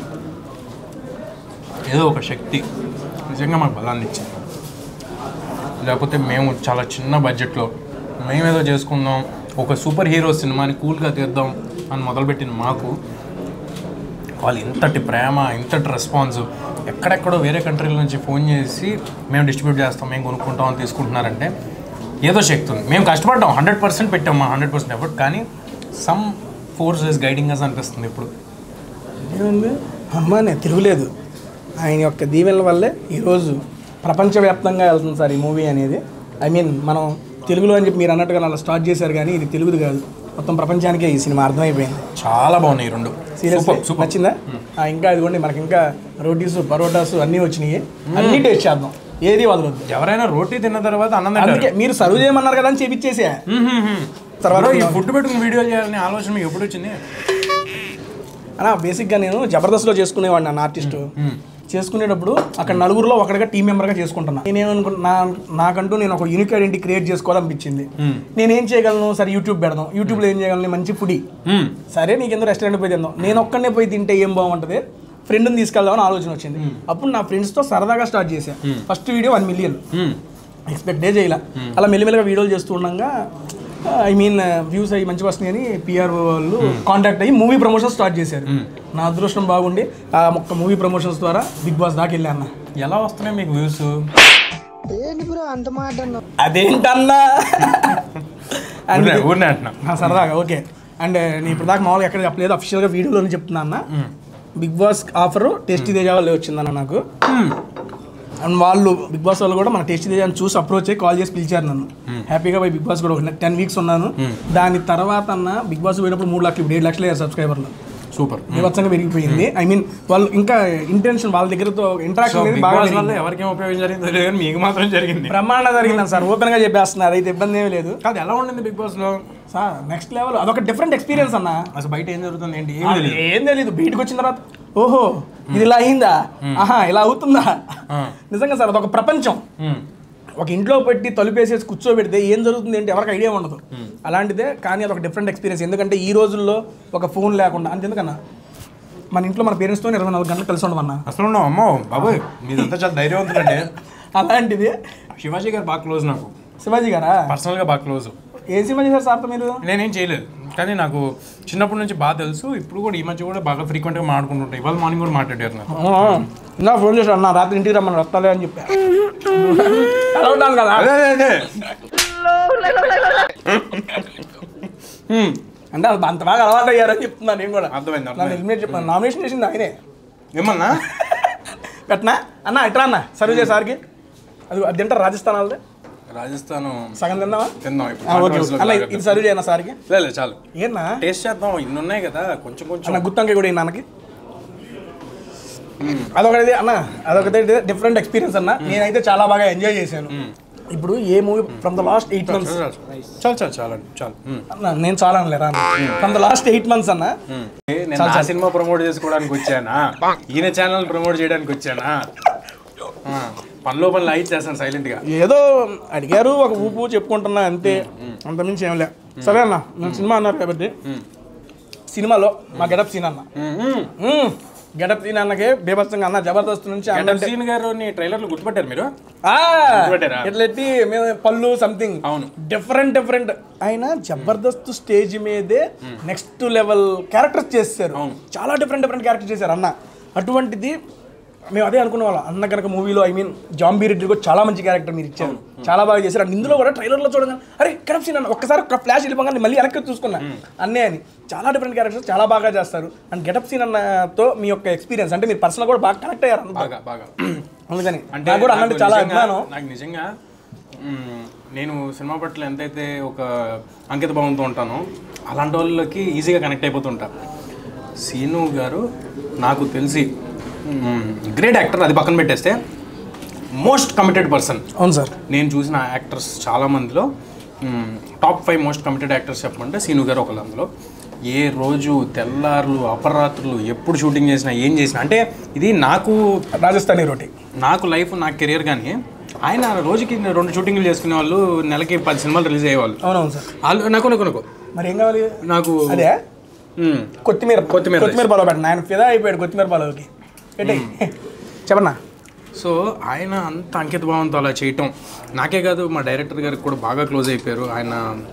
ఏదో ఒక శక్తి నిజంగా మాకు బలాన్ని ఇచ్చింది. లేకపోతే మేము చాలా చిన్న బడ్జెట్లో మేమేదో చేసుకుందాం, ఒక సూపర్ హీరో సినిమాని కూల్గా తీద్దాం అని మొదలుపెట్టిన మాకు వాళ్ళు ఇంతటి ప్రేమ, ఇంతటి రెస్పాన్స్, ఎక్కడెక్కడో వేరే కంట్రీల నుంచి ఫోన్ చేసి మేము డిస్ట్రిబ్యూట్ చేస్తాం, మేము కొనుక్కుంటాం అని తీసుకుంటున్నారంటే ఏదో శక్తి ఉంది. మేము కష్టపడ్డాం, 100% పెట్టాం, మా 100% ఎఫర్ట్. కానీ some force is guiding us అనిపిస్తుంది ఇప్పుడు. ఏముంది అమ్మానే తిరుగులేదు. ఆయన యొక్క దీవెనల వల్లే ఈరోజు ప్రపంచవ్యాప్తంగా వెళ్తుంది సార్ ఈ మూవీ అనేది. ఐ మీన్ మనం తెలుగులో అని చెప్పి మీరు అన్నట్టుగా అలా స్టార్ట్ చేశారు, కానీ ఇది తెలుగుది కాదు, మొత్తం ప్రపంచానికే ఈ సినిమా అర్థమైపోయింది. చాలా బాగున్నాయి 2. సీరియస్లీ నచ్చిందా? ఇంకా ఇదిగోండి మనకి ఇంకా రోటీస్, పరోటాస్ అన్నీ వచ్చినాయి. అన్నీ టేస్ట్ చేద్దాం, ఏది వదలొద్దు. ఎవరైనా రోటీ తిన్న తర్వాత అన్నం అందుకే మీరు సర్వ్ చేయమన్నారు కదా అని చేపించేసా. తర్వాత ఈ ఫుడ్ పెట్టుకుని వీడియో చేయాలనే ఆలోచన మీకు ఎప్పుడు వచ్చింది? అలా బేసిక్గా నేను జబర్దస్త్లో చేసుకునేవాడిని నన్ను ఆర్టిస్టు. చేసుకునేటప్పుడు అక్కడ నలుగురిలో ఒకటిగా టీం మెంబర్గా చేసుకుంటున్నా. నేనేమనుకుంటున్నా, నాకంటూ నేను ఒక యూనిక్ ఐడెంటిటీ క్రియేట్ చేసుకోవాలనిపించింది. నేనేం చేయగలను? సరే యూట్యూబ్ పెడదాం. యూట్యూబ్లో ఏం చేయగలను? మంచి ఫుడీ. సరే నీకు ఎందుకు రెస్టారెంట్ పోయి తిందాం, నేను ఒక్కనే పోయి తింటే ఏం బాగుంటుంది, ఫ్రెండ్ని తీసుకెళ్దామని ఆలోచన వచ్చింది. అప్పుడు నా ఫ్రెండ్స్తో సరదాగా స్టార్ట్ చేశాను. ఫస్ట్ వీడియో 1 million ఎక్స్పెక్టే చేయలే. అలా మెల్లిమెల్లిగా వీడియోలు చేస్తూ ఉండగా ఐ మీన్ వ్యూస్ అయ్యి మంచిగా వస్తున్నాయని పిఆర్ వాళ్ళు కాంటాక్ట్ అయ్యి మూవీ ప్రమోషన్స్ స్టార్ట్ చేశారు. నా అదృష్టం బాగుండి ఆ మొక్క మూవీ ప్రమోషన్స్ ద్వారా బిగ్ బాస్ దాకా వెళ్ళాను. ఎలా వస్తున్నాయి మీకు వ్యూస్? అదేంటన్నా ఊరినే అంటున్నా సరదాగా. ఓకే. అండ్ నేను ఇప్పుడు దాకా మామూలుగా ఎక్కడ చెప్పలేదు, అఫీషియల్గా వీడియోలోనే చెప్తున్నా అన్న. Big Boss offer tasty Teja వాళ్ళు వచ్చిందన్న నాకు. అండ్ వాళ్ళు బిగ్ బాస్ వాళ్ళు కూడా మన టేస్టీ తేజాన్ని చూసి అప్రోచ్ అయ్యి కాల్ చేసి పిలిచారు నన్ను. హ్యాపీగా పోయి బిగ్ బాస్ కూడా 10 weeks ఉన్నాను. దాని తర్వాత అన్న బిగ్ బాస్ పోయినప్పుడు 3 lakhs, ఇప్పుడు 7 lakhs అయ్యారు సబ్స్క్రైబర్లు. సూపర్, వివత్సంగా పెరిగిపోయింది. ఐ మీన్ వాళ్ళు ఇంకా ఇంటెన్షన్ వాళ్ళ దగ్గరతో ఇంటరాక్షన్ అనేది బాగా ఎవరికి ఉపయోగం జరిగింది లేదు, మీకు మాత్రం జరిగింది. బ్రహ్మాండ జరిగింది సార్. ఓపెన్ గా చెప్పేస్తున్నారు, అయితే ఇబ్బంది ఏమీ లేదు. కాదు ఎలా ఉండింది బిగ్ బాస్ లో సార్? నెక్స్ట్ లెవెల్, అదొక డిఫరెంట్ ఎక్స్పీరియన్స్ అన్న. అసలు బయట ఏం జరుగుతుంది ఏంటి ఏం తెలియదు. బయటకు వచ్చిన తర్వాత ఓహో ఇది ఇలా అయిందా, ఆహా ఇలా అవుతుందా. నిజంగా సార్ అదొక ప్రపంచం. ఒక ఇంట్లో పెట్టి తలుపేసేసి కూర్చోబెడితే ఏం జరుగుతుంది అంటే ఎవరికి ఐడియా ఉండదు. అలాంటిదే, కానీ అది ఒక డిఫరెంట్ ఎక్స్పీరియన్స్. ఎందుకంటే ఈ రోజుల్లో ఒక ఫోన్ లేకుండా అంతెందుకన్నా మన ఇంట్లో మన పేరెంట్స్తో 24 గంటలు కలిసి ఉండమన్నా. అసలు ఉన్నావు అమ్మో బాబోయ్, మీదంతా చాలా ధైర్యవంతులండి. అలాంటిది శివాజీ గారు బాగా క్లోజ్ నాకు, శివాజీ గారా పర్సనల్గా బాగా క్లోజ్. ఏ సినిమా చేశారు సార్తో మీరు? నేనేం చేయలేదు, కానీ నాకు చిన్నప్పటి నుంచి బాగా తెలుసు. ఇప్పుడు కూడా ఈ మధ్య కూడా బాగా ఫ్రీక్వెంట్గా మాట్లాడుకుంటుంటాయి. ఇవాళ మార్నింగ్ కూడా మాట్లాడారు నాకు. నా ఫోన్ చేశాను అన్న, రాత్రి ఇంటికి రమ్మని వస్తాలే అని చెప్పా. ఎలా ఉంటాను కదా అంటే అది అంత బాగా అలవాటు అయ్యారని చెప్తున్నాను నేను కూడా. అర్థమైంది. నన్ను ఎలిమినేట్ చెప్పాను, నామినేషన్ చేసింది ఆయనే. ఏమన్నా పెట్టనా అన్న ఇట్రా అన్న సర్వ్ చేయ సార్కి. అది తింటారు రాజస్థాన్ వాళ్ళది. రాజస్థాన్ సగం తిందామా? తిందాం ఓకే అన్న, ఇది సర్వ్ చేయనా సార్కి? లేదు చాలు, ఏనా టేస్ట్ చేద్దాం. ఇన్ని ఉన్నాయి కదా, కొంచెం కొంచెం. అన్న గుత్తంకాయ కూడా నాన్నకి అదొకటి అన్న, అదొకటి డిఫరెంట్ ఎక్స్పీరియన్స్ అన్న. నేనైతే చాలా బాగా ఎంజాయ్ చేశాను. ఇప్పుడు a movie from the last 8 months చాలు చాలు చాలు చాలు అన్న, నేను చాలా అనలేరా ఫ్రమ్ ద లాస్ట్ 8 months అన్న. నేను ఆ సినిమా ప్రమోట్ చేసుకోవడానికి వచ్చానా, ఈయన ఛానల్ ప్రమోట్ చేయడానికి వచ్చానా? పనిలో పనులు అయితే చేస్తాను సైలెంట్ గా. ఏదో అడిగారు, ఒక ఊపు చెప్పుకుంటున్నా అంతే, అంతమించి ఏం లే. సరే అన్న, నేను సినిమా అన్నారు కాబట్టి సినిమాలో మా గెటప్ సీన్ అన్న, గెటప్ సీన్ అన్నకే బీభత్సంగా అన్న జబర్దస్త్ నుంచి సీన్ గారు ట్రైలర్లు గుర్తుపట్టారు మీరు? ఎట్లెట్టి మేము పళ్ళు సంథింగ్ అవును, డిఫరెంట్ ఆయన జబర్దస్త్ స్టేజ్ మీదే నెక్స్ట్ లెవెల్ క్యారెక్టర్స్ చేశారు. చాలా డిఫరెంట్ క్యారెక్టర్స్ చేశారు అన్న. అటువంటిది మేము అదే అనుకునే వాళ్ళం. అన్న కనుక మూవీలో జాంబీ రెడ్డి కూడా చాలా మంచి క్యారెక్టర్ మీరు ఇచ్చారు, చాలా బాగా చేశారు. అండ్ ఇందులో కూడా ట్రైలర్లో చూడగా అరే గెటప్ సీన్ అన్న ఒక్కసారి ఒక ఫ్లాష్ వెళ్ళిపోగానే మళ్ళీ వెనక్కి చూసుకున్నా అన్నే అని. చాలా డిఫరెంట్ క్యారెక్టర్స్ చాలా బాగా చేస్తారు. అండ్ గెటప్ సీన్ అన్నతో మీ యొక్క ఎక్స్పీరియన్స్ అంటే మీరు పర్సనల్ కూడా బాగా కనెక్ట్ అయ్యారు బాగా. అందుకని నాకు కూడా అన్నట్టు చాలా అభిమానం. నాకు నిజంగా నేను సినిమా పట్ల ఎంతైతే ఒక అంకిత భావంతో ఉంటానో అలాంటి వాళ్ళకి ఈజీగా కనెక్ట్ అయిపోతుంటా. సీను గారు నాకు తెలిసి గ్రేట్ యాక్టర్, అది పక్కన పెట్టేస్తే మోస్ట్ కమిటెడ్ పర్సన్. అవును సార్, నేను చూసిన యాక్టర్స్ చాలామందిలో టాప్ 5 మోస్ట్ కమిటెడ్ యాక్టర్స్ చెప్పమంటే సీను గారు ఒకళ్ళు. అందులో ఏ రోజు తెల్లారులు అపరాత్రులు ఎప్పుడు షూటింగ్ చేసినా ఏం చేసినా, అంటే ఇది నాకు రాజస్థానీ రోటీ, నాకు లైఫ్ నాకు కెరియర్. కానీ ఆయన రోజుకి 2 షూటింగ్లు చేసుకునే వాళ్ళు, నెలకి 10 సినిమాలు రిలీజ్ అయ్యేవాళ్ళు. అవునవును సార్. వాళ్ళు నాకు మరి ఏం కావాలి నాకు అదే కొత్తిమీర పాలో పెట్టండి. ఆయన ఫిదా అయిపోయాడు కొత్తిమీర పాలోకి. చెప్పన్నా. సో ఆయన అంత అంకిత భావంతో అలా చేయటం, నాకే కాదు మా డైరెక్టర్ గారికి కూడా బాగా క్లోజ్ అయిపోయారు. ఆయన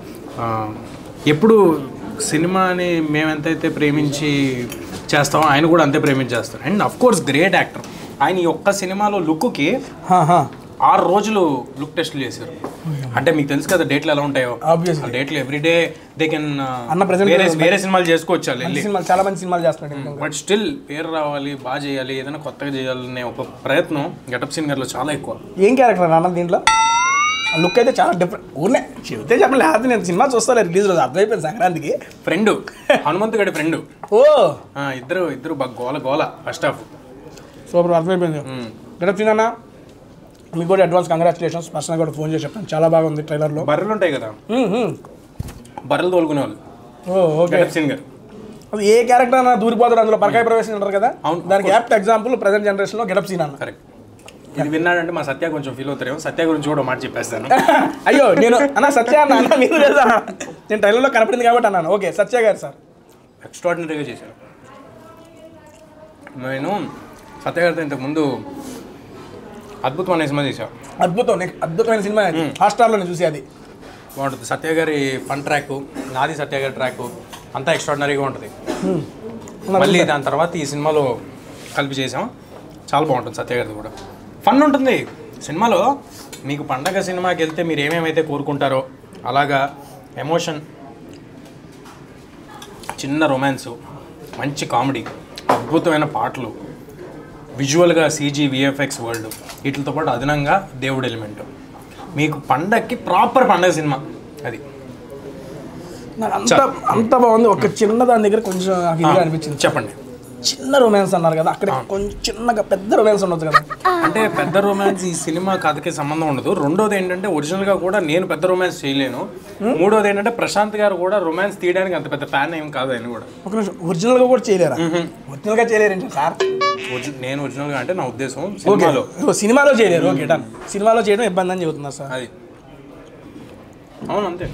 ఎప్పుడు సినిమాని మేము ఎంతైతే ప్రేమించి చేస్తామో ఆయన కూడా అంతే ప్రేమించేస్తారు. And of course great actor. ఆయన ఈ ఒక్క సినిమాలో లుక్కి 6 రోజులు లుక్ టెస్ట్లు చేశారు. అంటే మీకు తెలుసు కదా డేట్లు ఎలా ఉంటాయో. డేట్లు ఎవ్రీడే దే కెన్ వేరే సినిమాలు చేసుకోవచ్చు, చాలా మంది సినిమాలు చేస్తున్నాడు. బట్ స్టిల్ పేరు రావాలి, బాగా చేయాలి, ఏదైనా కొత్తగా చేయాలనే ఒక ప్రయత్నం గెటప్ సీన్ గారిలో చాలా ఎక్కువ. ఏం క్యారెక్టర్ అన్న దీంట్లో? లుక్ అయితే చాలా డిఫరెంట్. ఊరినే చెబితే చెప్పలేదు, నేను సినిమా చూస్తాను రిలీజ్ రోజు, అర్థమైపోయింది సంక్రాంతికి. ఫ్రెండ్ హనుమంతు గడి ఫ్రెండ్. ఓ ఇద్దరు బాగా గోల ఫస్ట్ హాఫ్ సూపర్, అర్థమైపోయింది. గెటప్ సీన్ అన్న మీకు కూడా అడ్వాన్స్ కంగ్రాచులేషన్స్. పర్సనల్ కూడా ఫోన్ చేసి చెప్తాను, చాలా బాగుంది. ట్రైలర్లో బర్రెలు ఉంటాయి కదా, బర్రెలు తోలుకునే వాళ్ళు. ఓకే, సీన్ గారు అది ఏ క్యారెక్టర్ అన్న దూరిపోతాడు అందులో, పరకాయ ప్రవేశం అంటారు కదా, దానికి యాప్ట్ ఎగ్జాంపుల్ ప్రజెంట్ జనరేషన్లో గెటప్ సీన్ అన్న. కరెక్ట్. ఇది విన్నాడంటే మా సత్య కొంచెం ఫీల్ అవుతారేమో. సత్య గురించి కూడా మాట చెప్పేస్తాను. అయ్యో నేను అన్న సత్య అన్న మీరు లేదా, నేను ట్రైలర్లో కనపడింది కాబట్టి అన్నాను. ఓకే సత్య గారు సార్ ఎక్స్ట్రాడినరీగా చేశారు. నేను సత్య గారితో ఇంతకుముందు అద్భుతమైన సినిమా చేశాను. అద్భుతమైన సినిమా హాట్‌స్టార్లో నేను చూసి, అది బాగుంటుంది. సత్య గారి ఫన్ ట్రాక్, నాది సత్య గారి ట్రాక్ అంతా ఎక్స్ట్రాడినరీగా ఉంటుంది. మళ్ళీ దాని తర్వాత ఈ సినిమాలో కలిపి చేసాం, చాలా బాగుంటుంది. సత్య గారిది కూడా ఫన్ ఉంటుంది సినిమాలో. మీకు పండగ సినిమాకి వెళ్తే మీరు ఏమేమైతే కోరుకుంటారో అలాగా ఎమోషన్, చిన్న రొమాన్సు, మంచి కామెడీ, అద్భుతమైన పాటలు, విజువల్గా CG VFX వరల్డ్, వీటితో పాటు అదనంగా దేవుడు ఎలిమెంట్, మీకు పండగకి ప్రాపర్ పండగ సినిమా. అది అంత బాగుంది. ఒక చిన్న దాని దగ్గర కొంచెం అనిపించింది. చెప్పండి. చిన్న రొమాన్స్ అన్నారు కదా, అక్కడ కొంచెం చిన్నగా పెద్ద రొమాన్స్ ఉండొచ్చు కదా. అంటే పెద్ద రొమాన్స్ ఈ సినిమా కథకి సంబంధం ఉండదు. రెండోది ఏంటంటే ఒరిజినల్గా కూడా నేను పెద్ద రొమాన్స్ చేయలేను. మూడోది ఏంటంటే ప్రశాంత్ గారు కూడా రొమాన్స్ తీయడానికి అంత పెద్ద ఫ్యాన్ ఏం కాదు. ఆయన కూడా ఒక నిమిషం, ఒరిజినల్గా కూడా చేయలేరా? ఒరిజినల్గా చేయలేరు సార్. నేను ఒరిజినల్గా అంటే నా ఉద్దేశం ఓకే సినిమాలో సినిమాలో చేయలేరు ఓకే డన్ సినిమాలో చేయడం ఇబ్బంది అని చెబుతున్నారు సార్ అది అవును అంతే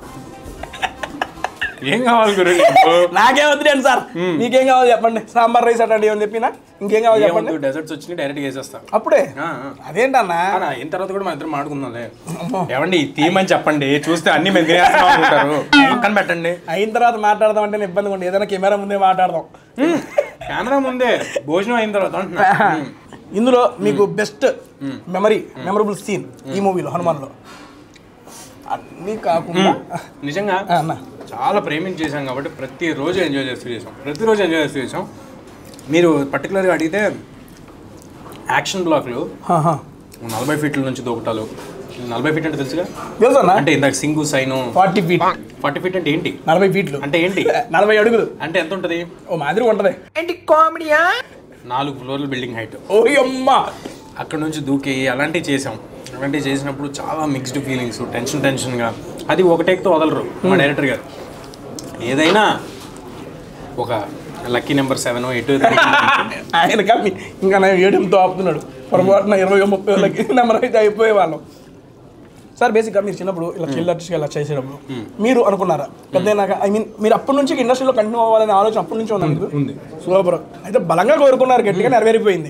ఏం కావాలి గురు నాకేం వద్దులేండి సార్ మీకేం కావాలి చెప్పండి సాంబార్ రైస్ అట్లాంటి ఏమని చెప్పినా ఇంకేం కావాలి చెప్పండి డెజర్ట్స్ వచ్చి డైరెక్ట్గా వేసేస్తా అప్పుడే అదేంటన్నా అయిన తర్వాత కూడా మన ఇద్దరం మాడుకుందాంలే ఏమండి థీమ్ అని చెప్పండి చూస్తే అన్ని మేము తినేస్తామంటారు పక్కన పెట్టండి అయిన తర్వాత మాట్లాడదాం అంటే ఇబ్బంది ఉండి ఏదైనా కెమెరా ముందే మాట్లాడదాం కెమెరా ముందే భోజనం అయిన తర్వాత అంటున్నా ఇందులో మీకు బెస్ట్ మెమరబుల్ సీన్ ఈ మూవీలో హనుమాన్లో అన్నీ కాకుండా నిజంగా అన్న చాలా ప్రేమించి చేశాం కాబట్టి ప్రతిరోజు ఎంజాయ్ చేస్తూ చేసాం మీరు పర్టికులర్గా అడిగితే యాక్షన్ బ్లాక్లు 40 ఫీట్ల నుంచి దూకటాలు 40 ఫీట్ అంటే తెలుసుగా తెలుసా అంటే ఇందాక సింగు సైను 40 ఫీట్ 40 ఫీట్ అంటే ఏంటి 40 ఫీట్లు అంటే ఏంటి 40 అడుగులు అంటే ఎంత ఉంటుంది ఓ మాదిరి ఉంటది ఏంటి కామెడీయా 4 ఫ్లోర్ల బిల్డింగ్ హైట్ ఓ అమ్మా అక్కడ నుంచి దూకి అలాంటివి చేసాం అలాంటివి చేసినప్పుడు చాలా మిక్స్డ్ ఫీలింగ్స్ టెన్షన్గా అది ఒక టేక్తో వదలరు మా డైరెక్టర్ గారు ఏదైనా ఒక లక్కీ నెంబర్ 7 8 ఆయన కమ్మి ఇంకా నేను 7తో ఆపుతున్నాడు పొరపాటున 20-30 లక్కీ నెంబర్ అయితే అయిపోయే వాళ్ళం సార్ బేసిక్గా మీరు చిన్నప్పుడు ఇలా చిల్ ఆర్టిస్ట్గా ఇలా చేసేటప్పుడు మీరు అనుకున్నారా పెద్ద ఐ మీన్ మీరు అప్పటి నుంచి ఇండస్ట్రీలో కంటిన్యూ అవ్వాలనే ఆలోచన అప్పటి నుంచి ఉంది సూపర్ అయితే బలంగా కోరుకున్నారు గట్టిగా నెరవేరిపోయింది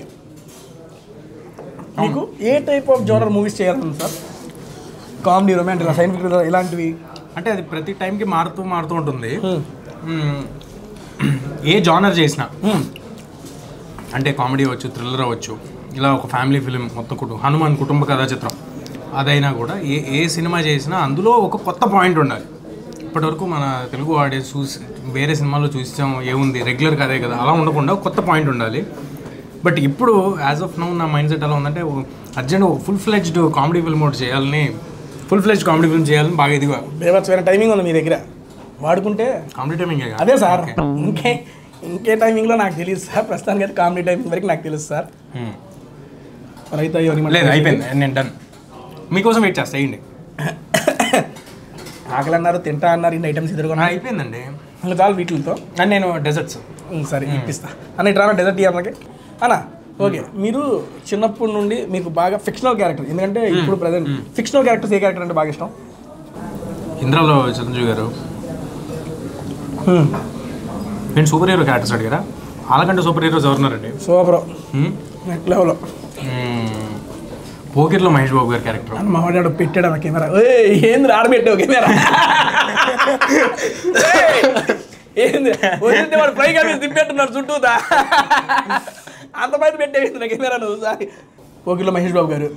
మీకు a type of genre movies చేయాలని సార్ కామెడీ రొమాంటిక్ సైంటిఫిక్ ఇలాంటివి అంటే అది ప్రతి టైంకి మారుతూ ఉంటుంది ఏ జానర్ చేసినా అంటే కామెడీ అవ్వచ్చు థ్రిల్లర్ అవ్వచ్చు ఇలా ఒక ఫ్యామిలీ ఫిలిం మొత్తం హనుమాన్ కుటుంబ కథా చిత్రం అదైనా కూడా ఏ సినిమా చేసినా అందులో ఒక కొత్త పాయింట్ ఉండాలి ఇప్పటివరకు మన తెలుగు ఆడియన్స్ చూసి వేరే సినిమాల్లో చూసాం ఏముంది రెగ్యులర్ కదే కదా అలా ఉండకుండా కొత్త పాయింట్ ఉండాలి బట్ ఇప్పుడు యాజ్ ఆఫ్ నౌ నా మైండ్ సెట్ ఎలా ఉందంటే అర్జెంట్ ఒక ఫుల్ ఫ్లెడ్జ్డ్ కామెడీ ఫిల్మ్ ఒకటి చేయాలని బాగా ఇదిగా బేవత్సమైన టైమింగ్ ఉంది మీ దగ్గర వాడుకుంటే కామెడీ టైమింగ్ అదే సార్ ఇంకే టైమింగ్లో నాకు తెలియదు సార్ ప్రస్తుతానికి అయితే కామెడీ టైమింగ్ వరకు నాకు తెలుసు సార్ రైతు లేదు అయిపోయింది నేను డన్ మీకోసం వెయిట్ చేస్తా అయ్యండి ఆకలి అన్నారు తింటా అన్నారు ఇన్ని ఐటమ్స్ ఎదురుకున్నా అయిపోయిందండి ఇంకా చాలు వీటితో అండ్ నేను డెజర్ట్స్ సరే ఇప్పిస్తా అన్న ఇట్లా డెజర్ట్ ఇవ్వడానికి అన్న ఓకే మీరు చిన్నప్పటి నుండి మీకు బాగా ఫిక్షనల్ క్యారెక్టర్ ఎందుకంటే ఇప్పుడు ప్రజెంట్ ఫిక్షనల్ క్యారెక్టర్స్ ఏ క్యారెక్టర్ అంటే బాగా ఇష్టం ఇంద్రాలో చిరంజీవి గారు నేను సూపర్ హీరో క్యారెక్టర్స్ అడిగారా అలాగంటే సూపర్ హీరోస్ ఎవరున్నారండి సూపర్ నెక్స్ట్ లెవెల్లో పోకిర్లో మహేష్ బాబు గారి క్యారెక్టర్ మా వాడు పెట్టాడు ఆ కెమెరా ఏంది ఆడబెట్టావు కెమెరా ఏంది వదిలితే వాడు ఫ్రై కలిసి తిప్పెట్టున్నాడు చుట్టూదా అంత బయట పెట్టేసింది నా కెమెరా నువ్వు సారి పోకిర్లో మహేష్ బాబు గారు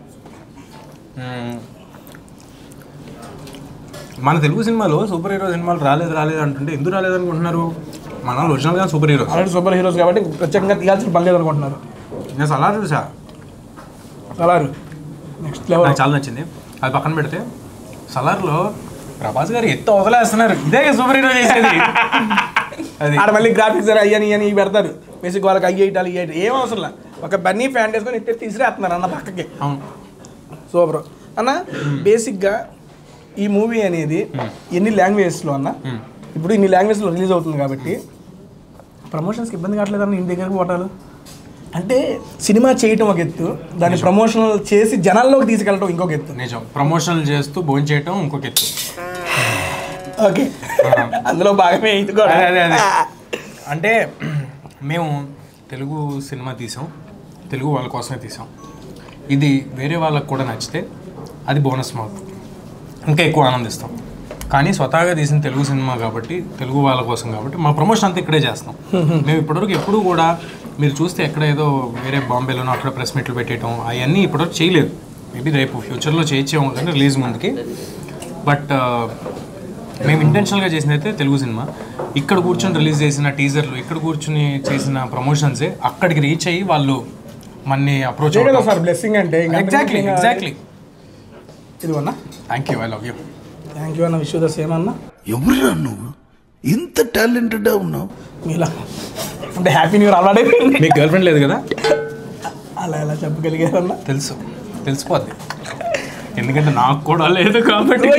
మన తెలుగు సినిమాలో సూపర్ హీరో సినిమాలు రాలేదు అంటుంటే ఎందుకు రాలేదు అనుకుంటున్నారు మన ఒరిజినల్గా super heroes already super heroes కాబట్టి ప్రత్యేకంగా తీయాల్సిన పని లేదనుకుంటున్నారు నేను సలార్ చూసా సలారు నెక్స్ట్ లెవెల్ నాకు చాలా నచ్చింది అది పక్కన పెడితే సలార్లో ప్రభాస్ గారు ఎత్తు వదిలేస్తున్నారు ఇదే సూపర్ హీరో చేసేది అది ఆడ మళ్ళీ గ్రాఫిక్స్ అయ్యని పెడతారు బేసిక్ వాళ్ళకి అయ్యేటాలు ఏం అవసరం లేదు ఒక బన్నీ ఫ్యాన్ వేసుకొని ఎత్తే తీసిరేస్తున్నారు అన్న పక్కకి అవును సూపర్ అన్న బేసిక్గా ఈ మూవీ అనేది ఎన్ని లాంగ్వేజెస్లో అన్న ఇప్పుడు ఇన్ని లాంగ్వేజ్లో రిలీజ్ అవుతుంది కాబట్టి ప్రమోషన్స్కి ఇబ్బంది కావట్లేదన్న ఇంటి దగ్గరకు పోవటాలు అంటే సినిమా చేయటం ఒక ఎత్తు దాన్ని ప్రమోషనల్ చేసి జనాల్లోకి తీసుకెళ్ళటం ఇంకొక ఎత్తు నిజం ప్రమోషనల్ చేస్తూ భోజనం చేయటం ఇంకొక ఎత్తు ఓకే అందులో భాగమే ఇది కూడా అదే అంటే మేము తెలుగు సినిమా తీసాం తెలుగు వాళ్ళ కోసమే తీసాం ఇది వేరే వాళ్ళకు కూడా నచ్చితే అది బోనస్ మాకు ఇంకా ఎక్కువ ఆనందిస్తాం కానీ స్వతహాగా తీసిన తెలుగు సినిమా కాబట్టి తెలుగు వాళ్ళ కోసం కాబట్టి మా ప్రమోషన్ అంతా ఇక్కడే చేస్తాం మేము ఇప్పటివరకు ఎప్పుడు కూడా మీరు చూస్తే ఎక్కడ ఏదో వేరే బాంబేలోనో అక్కడ ప్రెస్ మీట్లు పెట్టేయటం అవన్నీ ఇప్పటివరకు చేయలేదు మేబీ రేపు ఫ్యూచర్లో చేయించేమో కానీ రిలీజ్ ముందుకి బట్ మేము ఇంటెన్షనల్గా చేసిన అయితే తెలుగు సినిమా ఇక్కడ కూర్చొని రిలీజ్ చేసిన టీజర్లు ఇక్కడ కూర్చొని చేసిన ప్రమోషన్సే అక్కడికి రీచ్ అయ్యి వాళ్ళు మన్ని అప్రోచ్ కదా సార్ బ్లెస్సింగ్ అంటే ఎగ్జాక్ట్లీ ఇదిగోన్నా thank you I love you thank you అన్న విష్ ద సేమ్ అన్న ఎవరురా నువ్వు ఇంత టాలెంటెడ్ ఉన్నావు మీలా అంటే హ్యాపీ న్యూ ఇయర్ ఆల్రెడీ మీకు గర్ల్ ఫ్రెండ్ లేదు కదా అలా ఎలా చెప్పగలిగారన్న తెలిసిపోద్ది ఎందుకంటే నాకు కూడా లేదు కాబట్టి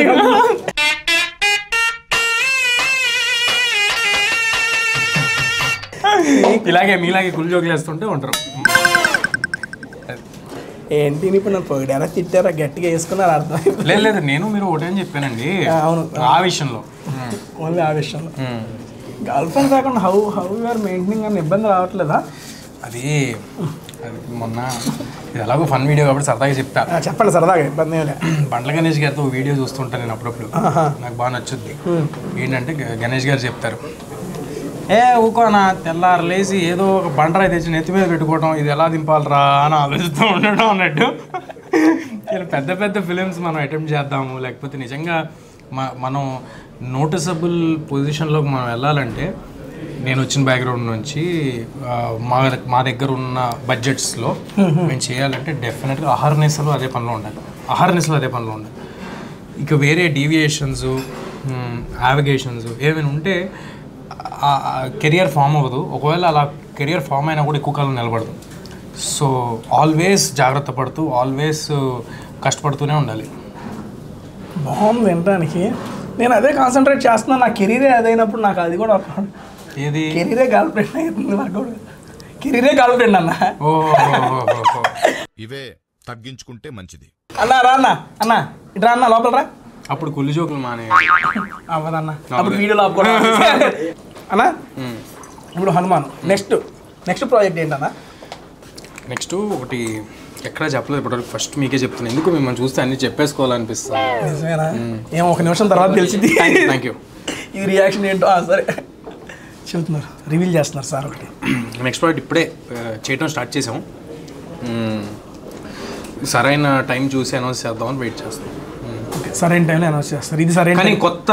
ఇలాగే మీలాగే కుళ్ళు జోకులు వేస్తుంటే ఉంటారు. ఏంటి ఇప్పుడు నన్ను పొగిడారా తిట్టారా గట్టిగా వేసుకున్నారా అర్థం లేదు లేదు, నేను మీరు ఒకటే అని చెప్పానండి. అవును ఆ విషయంలో ఓన్లీ ఆ విషయంలో. గర్ల్ ఫ్రెండ్ కాకుండా హౌ యూఆర్ మెయింటైనింగ్ అన్న ఇబ్బంది రావట్లేదా? అది మొన్న ఇది ఎలాగో ఫన్ వీడియో కాబట్టి సరదాగా చెప్తా. చెప్పండి సరదాగా, ఇబ్బంది ఏం లేదు. బండ్ల గణేష్ గారితో వీడియో చూస్తుంటాను నేను అప్పుడప్పుడు, నాకు బాగా నచ్చుద్ది. ఏంటంటే గణేష్ గారు చెప్తారు, ఊకోనా తెల్లారు లేచి ఏదో ఒక బండరాయి తెచ్చి నెత్తి మీద పెట్టుకోవడం, ఇది ఎలా దింపాలరా అని ఆలోచిస్తూ ఉండడం అన్నట్టు. పెద్ద పెద్ద ఫిలిమ్స్ మనం అటెంప్ట్ చేద్దాము, లేకపోతే నిజంగా మనం నోటిసబుల్ పొజిషన్లోకి మనం వెళ్ళాలంటే, నేను వచ్చిన బ్యాక్గ్రౌండ్ నుంచి మా దగ్గర ఉన్న బడ్జెట్స్లో మేము చేయాలంటే డెఫినెట్గా అహర్నిశలు అదే పనిలో ఉండాలి. ఇక వేరే డీవియేషన్స్, యావిగేషన్స్ ఏమైనా ఉంటే కెరియర్ ఫామ్ అవ్వదు. ఒకవేళ అలా కెరియర్ ఫామ్ అయినా కూడా ఎక్కువ కాలం నిలబడదు. సో ఆల్వేస్ జాగ్రత్త పడుతూ, ఆల్వేస్ కష్టపడుతూనే ఉండాలి. బాగుంది వినడానికి. నేను అదే కాన్సన్ట్రేట్ చేస్తున్నాను. నా కెరీరే అదైనప్పుడు నాకు అది కూడా ఏది కెరీరే గర్ల్ ఫ్రెండ్ అవుతుంది. నాకు కెరీరే గర్ల్ ఫ్రెండ్ అన్న. ఇవే తగ్గించుకుంటే మంచిది. అన్నా రా అన్న ఇట్రా అన్న లోపల రా. అప్పుడు కుళ్ళు జోకులు మానే అవ్వదన్న, అప్పుడు వీడియోలో ఆపుకోవడం. అన్నా ఇప్పుడు హనుమాన్ నెక్స్ట్ ప్రాజెక్ట్ ఏంటన్నా? నెక్స్ట్ ఒకటి ఎక్కడ చెప్పలేదు ఇప్పటివరకు, ఫస్ట్ మీకే చెప్తున్నాను. ఎందుకు మిమ్మల్ని చూస్తే అన్ని చెప్పేసుకోవాలనిపిస్తుంది. నిజమేనా? ఏమో ఒక నిమిషం తర్వాత తెలిసింది. Thank you. ఈ రియాక్షన్ ఏంటో సరే చెబుతున్నారు, రివీల్ చేస్తున్నారు సార్. ఒకటి నెక్స్ట్ ప్రాజెక్ట్ ఇప్పుడే చేయడం స్టార్ట్ చేసాము. సరైన టైం చూసి అనౌన్స్ చేద్దామని వెయిట్ చేస్తాం. సరైన టైంలో అనౌన్స్ చేస్తారు. ఇది సరైన కానీ కొత్త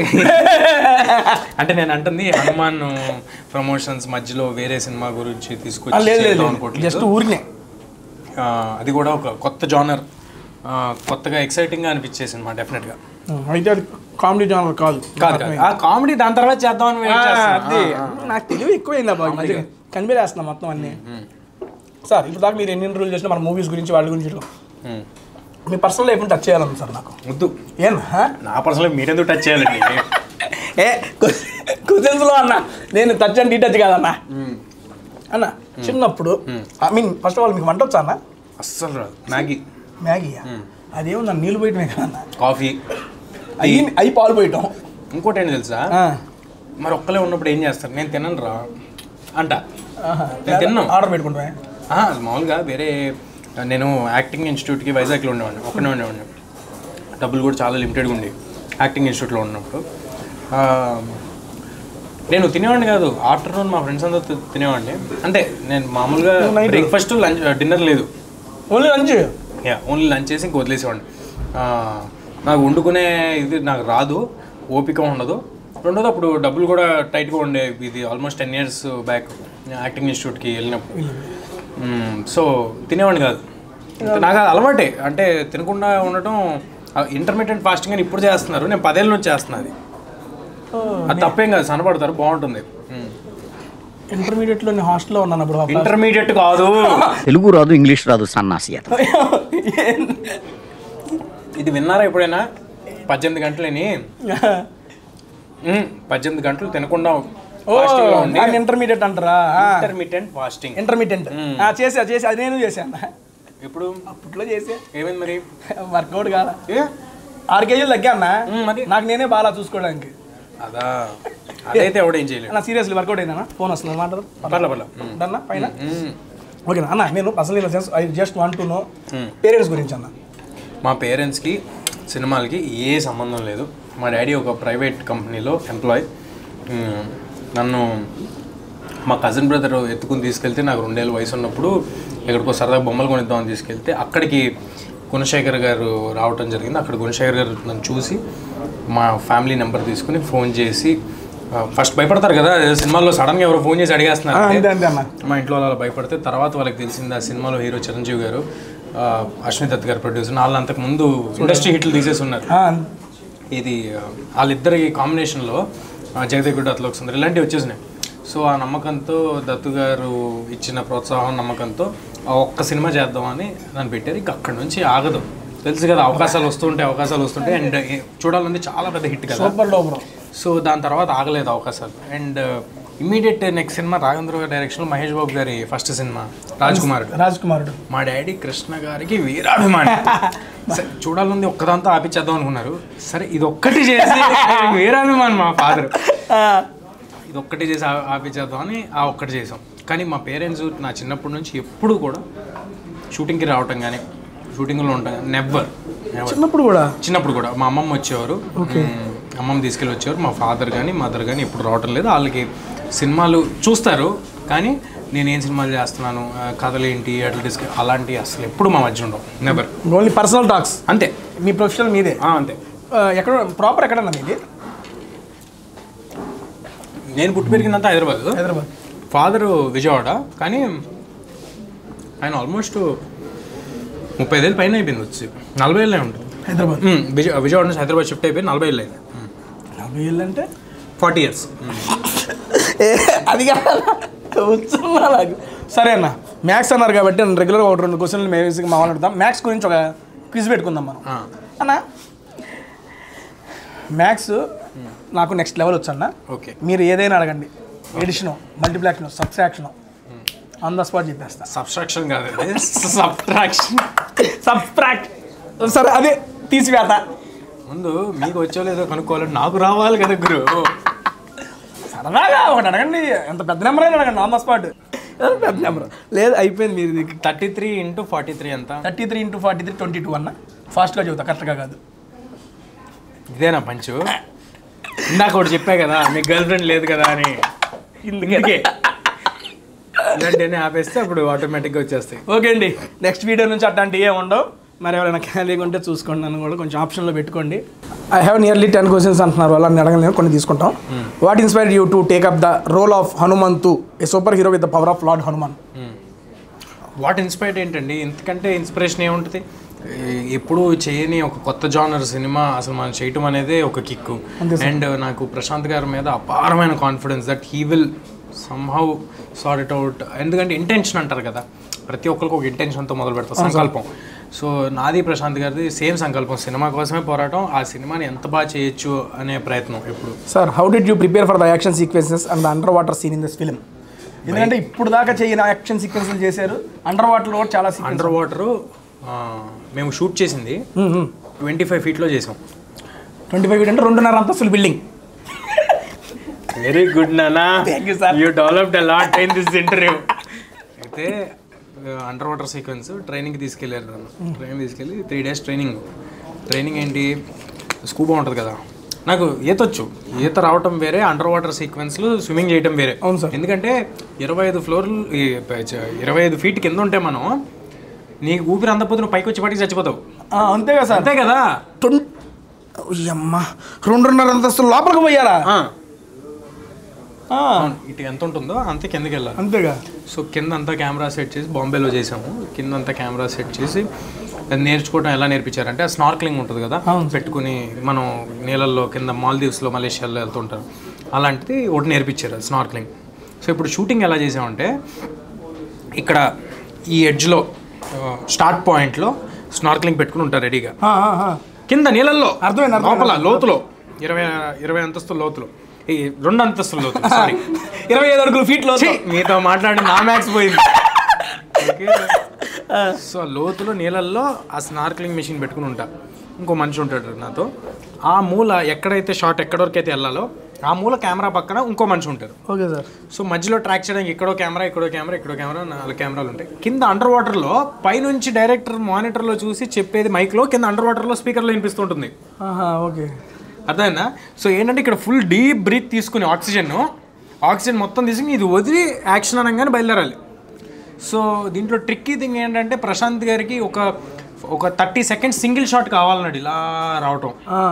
అంటే నేను అంటుంది హనుమాన్ ప్రమోషన్స్ మధ్యలో వేరే సినిమా గురించి తీసుకొచ్చి జస్ట్ ఊరినే అది కూడా ఒక కొత్త జానర్, కొత్తగా ఎక్సైటింగ్గా అనిపించే సినిమా డెఫినెట్గా. అయితే అది కామెడీ జానర్ కాదు. ఆ కామెడీ దాని తర్వాత చేద్దామని నాకు తెలివి ఎక్కువైందా బాగా, కనిపెట్టేస్తున్నా మొత్తం అన్నీ. సార్ ఇప్పుడు దాకా మీరు ఎన్ని ఇంటర్వ్యూలు చేసినా మన మూవీస్ గురించి వాళ్ళ గురించి మీ పర్సనల్ లైఫ్ టచ్ చేయాలని సార్ నాకు. వద్దు, ఏం నా పర్సనల్ మీరెందుకు టచ్ చేయాలండి? క్వశ్చన్స్లో అన్న నేను టచ్ అండ్ డీటచ్ కాదన్నా. అన్న చిన్నప్పుడు I mean first of all మీకు వంట వచ్చా అన్న? అస్సలు రాదు. మ్యాగీ అదేమన్నా నీళ్ళు పోయటమే కదన్నా, కాఫీ అవి పాలు పోయటం. ఇంకోటి ఏంటి తెలుసా, మరి ఒక్కలే ఉన్నప్పుడు ఏం చేస్తారు, నేను తినను రా అంట. నేను తిన్నాను, ఆర్డర్ పెట్టుకుంటా. మామూలుగా వేరే నేను యాక్టింగ్ ఇన్స్టిట్యూట్కి వైజాగ్లో ఉండేవాడిని, ఒక్కనే ఉండేవాడిని. డబ్బులు కూడా చాలా లిమిటెడ్గా ఉండేవి యాక్టింగ్ ఇన్స్టిట్యూట్లో ఉన్నప్పుడు. నేను తినేవాడిని కాదు, ఆఫ్టర్నూన్ మా ఫ్రెండ్స్ అందరూ తినేవాడిని. అంటే నేను మామూలుగా బ్రేక్ఫాస్ట్ లంచ్ డిన్నర్ లేదు, ఓన్లీ లంచ్ చేసి ఇంక వదిలేసేవాడిని. నాకు వండుకునే ఇది నాకు రాదు, ఓపిక ఉండదు. రెండోది అప్పుడు డబ్బులు కూడా టైట్గా ఉండేవి. ఇది ఆల్మోస్ట్ 10 years బ్యాక్ యాక్టింగ్ ఇన్స్టిట్యూట్కి వెళ్ళినప్పుడు. సో తినేవాడిని కాదు. నాకు అలవాటే, అంటే తినకుండా ఉండటం. ఇంటర్మీడియట్ ఫాస్టింగ్ అని ఇప్పుడు చేస్తున్నారు, నేను 10 ఏళ్ళ నుంచి చేస్తున్నది. అది తప్పేం కాదు, సన్నపడతారు, బాగుంటుంది. ఇంటర్మీడియట్లో నేను హాస్టల్లో ఉన్నాను అప్పుడు. ఇంటర్మీడియట్ కాదు, తెలుగు రాదు ఇంగ్లీష్ రాదు సన్నాసి. ఇది విన్నారా ఎప్పుడైనా? 18 గంటలని 18 గంటలు తినకుండా ఇంటర్మీడియట్ అంటారా? Intermediate fasting. ఇంటర్మీడియట్ చేసి అది నేను చేశాను. ఇప్పుడు అప్పట్లో చేసా. ఏమైంది మరి? వర్కౌట్ కాదా? 6 kgs తగ్గా అన్న. నాకు నేనే బాగా చూసుకోవడానికి. అదా అదైతే ఎవడేం చేయలేదు. అన్న సీరియస్లీ వర్కౌట్ అయిందన్నా. ఫోన్ వస్తుంది మాట్లాడదు అన్న పైన. ఓకేనా అన్న, నేను అసలు in sense I just want to know parents గురించి అన్న. మా పేరెంట్స్కి సినిమాలకి ఏ సంబంధం లేదు. మా డాడీ ఒక ప్రైవేట్ కంపెనీలో ఎంప్లాయ్. నన్ను మా కజిన్ బ్రదర్ ఎత్తుకుని తీసుకెళ్తే నాకు 2 ఏళ్ళ వయసు ఉన్నప్పుడు ఎక్కడికో సరదాగా బొమ్మలు కొనిద్దామని తీసుకెళ్తే అక్కడికి గుణశేఖర్ గారు రావటం జరిగింది. అక్కడ గుణశేఖర్ గారు నన్ను చూసి మా ఫ్యామిలీ నెంబర్ తీసుకుని ఫోన్ చేసి, ఫస్ట్ భయపడతారు కదా సినిమాల్లో సడన్గా ఎవరో ఫోన్ చేసి అడిగేస్తున్నారు. మా ఇంట్లో వాళ్ళు భయపడితే తర్వాత వాళ్ళకి తెలిసింది ఆ సినిమాలో హీరో చిరంజీవి గారు, అశ్విని దత్ గారు ప్రొడ్యూసర్. వాళ్ళు అంతకుముందు ఇండస్ట్రీ హిట్లు తీసేసి ఉన్నారు. ఇది వాళ్ళిద్దరి కాంబినేషన్లో జగదేగుడ్డ అతలోక సుందరి ఇలాంటివి వచ్చేసినాయి. సో ఆ నమ్మకంతో దత్తు గారు ఇచ్చిన ప్రోత్సాహం నమ్మకంతో ఒక్క సినిమా చేద్దామని నన్ను పెట్టారు. ఇంక అక్కడి నుంచి ఆగదు. తెలుసు కదా, అవకాశాలు వస్తుంటాయి అండ్ చూడాలంటే చాలా పెద్ద హిట్ కదా. సో దాని తర్వాత ఆగలేదు అవకాశాలు. అండ్ ఇమ్మీడియట్ నెక్స్ట్ సినిమా రాఘవేంద్ర గారి డైరెక్షన్లో మహేష్ బాబు గారి ఫస్ట్ సినిమా రాజ్ కుమారుడు. మా డాడీ కృష్ణ గారికి వీరాభిమాని. సరే చూడాలని ఒక్కదాంతో ఆపిచ్చేద్దాం అనుకున్నారు. సరే ఇది ఒక్కటి చేసి వీరాభిమాని మా ఫాదర్, ఇది ఒక్కటి చేసి ఆపిచ్చేద్దాం అని ఆ ఒక్కటి చేసాం. కానీ మా పేరెంట్స్ నా చిన్నప్పటి నుంచి ఎప్పుడు కూడా షూటింగ్కి రావటం కానీ షూటింగ్లో ఉంటాం కానీ నెవర్. చిన్నప్పుడు కూడా మా అమ్మమ్మ వచ్చేవారు, అమ్మమ్మ తీసుకెళ్ళి వచ్చేవారు. మా ఫాదర్ కానీ మదర్ కానీ ఎప్పుడు రావటం లేదు. వాళ్ళకి సినిమాలు చూస్తారు కానీ నేనేం సినిమాలు చేస్తున్నాను, కథలు ఏంటి, అట్లా అలాంటివి అసలు ఎప్పుడు మా మధ్య ఉండవు. నెవర్. ఓన్లీ పర్సనల్ టాక్స్ అంతే. మీ ప్రొఫెషనల్ మీదే అంతే. ఎక్కడ ప్రాపర్ ఎక్కడన్నా మీది? నేను పుట్టి పెరిగినంత హైదరాబాద్. ఫాదరు విజయవాడ, కానీ ఆయన ఆల్మోస్ట్ 35 ఏళ్ళు పైన అయిపోయింది. వచ్చి 40 ఏళ్ళే ఉంటుంది హైదరాబాద్. విజయవాడ నుంచి హైదరాబాద్ షిఫ్ట్ అయిపోయి 40 ఏళ్ళు అయింది. 40 ఏళ్ళు అంటే 40 years. అది నాకు సరే అన్న. మ్యాథ్స్ అన్నారు కాబట్టి నేను రెగ్యులర్గా 1-2 క్వశ్చన్లు మేము మా వాళ్ళు అడుగుతాం. మ్యాథ్స్ గురించి ఒక క్విజ్ పెట్టుకుందాం మనం. అన్న మ్యాథ్స్ నాకు నెక్స్ట్ లెవెల్ వచ్చన్న. ఓకే, మీరు ఏదైనా అడగండి, addition, multiplication, substraction, on the spot చెప్పేస్తా. సబ్స్ట్రాక్షన్ కాదు, సబ్ట్రాక్షన్. సరే అదే తీసివేత. ముందు మీకు వచ్చో లేదో కనుక్కోవాలంటే నాకు రావాలి కదా గురు. సరదాగా ఒకటి అడగండి, ఎంత పెద్ద నెంబర్ అయినా అడగండి, ఆన్ ద స్పాట్. పెద్ద నెంబర్ లేదు, అయిపోయింది. మీరు 33 × 43 ఎంత? 33 × 43 22 అన్న. ఫాస్ట్గా చెబుతా, కరెక్ట్గా కాదు. ఇదేనా పంచు? ఇందాక ఒకటి చెప్పా కదా మీకు గర్ల్ ఫ్రెండ్ లేదు కదా అని. ఇందుకే ఇలాంటివన్నీ ఆపేస్తే అప్పుడు ఆటోమేటిక్గా వచ్చేస్తాయి. ఓకే అండి, నెక్స్ట్ వీడియో నుంచి అట్లాంటివి ఏమి ఉండవు. మరి ఎవరైనా ఖాళీగా ఉంటే చూసుకోండి, నన్ను కూడా కొంచెం ఆప్షన్లో పెట్టుకోండి. ఐ హ్యావ్ నియర్లీ 10 క్వశ్చన్స్ అంటున్నారు, వాళ్ళని అడగలేను, కొన్ని తీసుకుంటాం. What inspired you to take up the role of Hanumanthu, a super hero with the power of lord Hanuman? What inspired ఏంటండి, ఇంతకంటే ఇన్స్పిరేషన్ ఏముంటుంది? ఎప్పుడు చేయని ఒక కొత్త జానర్ సినిమా అసలు మనం చేయటం అనేది ఒక కిక్కు. అండ్ నాకు ప్రశాంత్ గారి మీద అపారమైన confidence that he will somehow sort it out. ఎందుకంటే ఇంటెన్షన్ అంటారు కదా, ప్రతి ఒక్కరికి ఒక ఇంటెన్షన్తో మొదలు పెడతాం, సంకల్పం. సో నాది ప్రశాంత్ గారిది సేమ్ సంకల్పం, సినిమా కోసమే పోరాటం, ఆ సినిమాని ఎంత బాగా చేయొచ్చు అనే ప్రయత్నం ఎప్పుడు. Sir, how did you prepare for the action sequences and the under water scene in this film? ఎందుకంటే ఇప్పుడు దాకా చేయని యాక్షన్ సీక్వెన్సెస్ చేశారు, అండర్ వాటర్లో కూడా చాలా. అండర్ వాటర్ మేము షూట్ చేసింది 25 feet చేసాం. 25 feet అంటే 2.5 అంతస్తుల బిల్డింగ్. వెరీ గుడ్ నానా, you developed a lot in this interview. అయితే అండర్ వాటర్ సీక్వెన్స్ ట్రైనింగ్కి తీసుకెళ్ళారు నన్ను. ట్రైనింగ్ తీసుకెళ్ళి 3 days ట్రైనింగ్ ఏంటి, స్కూబా ఉంటుంది కదా, నాకు ఈతొచ్చు, ఈత రావటం వేరే, అండర్ వాటర్ సీక్వెన్స్లో స్విమ్మింగ్ చేయడం వేరే. ఎందుకంటే 25 feet కింద ఉంటే మనం, నీకు ఊపిరి అందకపోతే నువ్వు పైకి వచ్చి పట్టుకు చచ్చిపోతావు. అంతే కదా సార్? అంతే కదా. అమ్మా 2.5 అంతస్తులు లోపలికి పోయారా? ఇటు ఎంత ఉంటుందో అంతే కిందకి వెళ్ళాలి. అంతేగా. సో కింద అంతా కెమెరా సెట్ చేసి బాంబేలో చేసాము. కింద అంతా కెమెరా సెట్ చేసి అది నేర్చుకోవడం ఎలా నేర్పించారంటే, ఆ స్నార్క్లింగ్ ఉంటుంది కదా, పెట్టుకుని మనం నీళ్ళల్లో కింద మాల్దీవ్స్లో మలేషియాలో వెళ్తుంటారు, అలాంటిది ఒకటి నేర్పించారు, స్నార్క్లింగ్. సో ఇప్పుడు షూటింగ్ ఎలా చేసామంటే, ఇక్కడ ఈ ఎడ్జ్లో స్టార్ట్ పాయింట్లో స్నార్క్లింగ్ పెట్టుకుని ఉంటారు రెడీగా, కింద నీళ్ళల్లో అర్థమైంది, లోపల లోతులో 20 అంతస్తుల లోతులో, 2 అంతస్తుల లోతులో, సారీ 25 feet లో. మీతో మాట్లాడి నా మ్యాక్స్ పోయింది. ఓకే, సో లోతులో నీళ్ళల్లో ఆ స్నార్క్లింగ్ మెషిన్ పెట్టుకుని ఉంటా. ఇంకో మనిషి ఉంటాడు నాతో. ఆ మూల ఎక్కడైతే షాట్ ఎక్కడి వరకు అయితే వెళ్ళాలో ఆ మూల కెమెరా పక్కన ఇంకో మనిషి ఉంటారు. Okay sir. సో మధ్యలో ట్రాక్ చేయడానికి ఇక్కడో కెమెరా 4 కెమెరాలు ఉంటాయి. కింద అండర్ వాటర్లో పైనుంచి డైరెక్టర్ మానిటర్లో చూసి చెప్పేది మైక్లో, కింద అండర్ వాటర్లో స్పీకర్లో వినిపిస్తుంటుంది. ఓకే, అర్థమైందా? సో ఏంటంటే ఇక్కడ ఫుల్ డీప్ బ్రీత్ తీసుకుని ఆక్సిజన్ మొత్తం తీసుకుని ఇది వదిలి యాక్షన్ అనగానే బయలుదేరాలి. సో దీంట్లో ట్రిక్కీ థింగ్ ఏంటంటే, ప్రశాంత్ గారికి ఒక 30 seconds సింగిల్ షాట్ కావాలన్నాడు ఇలా రావటం.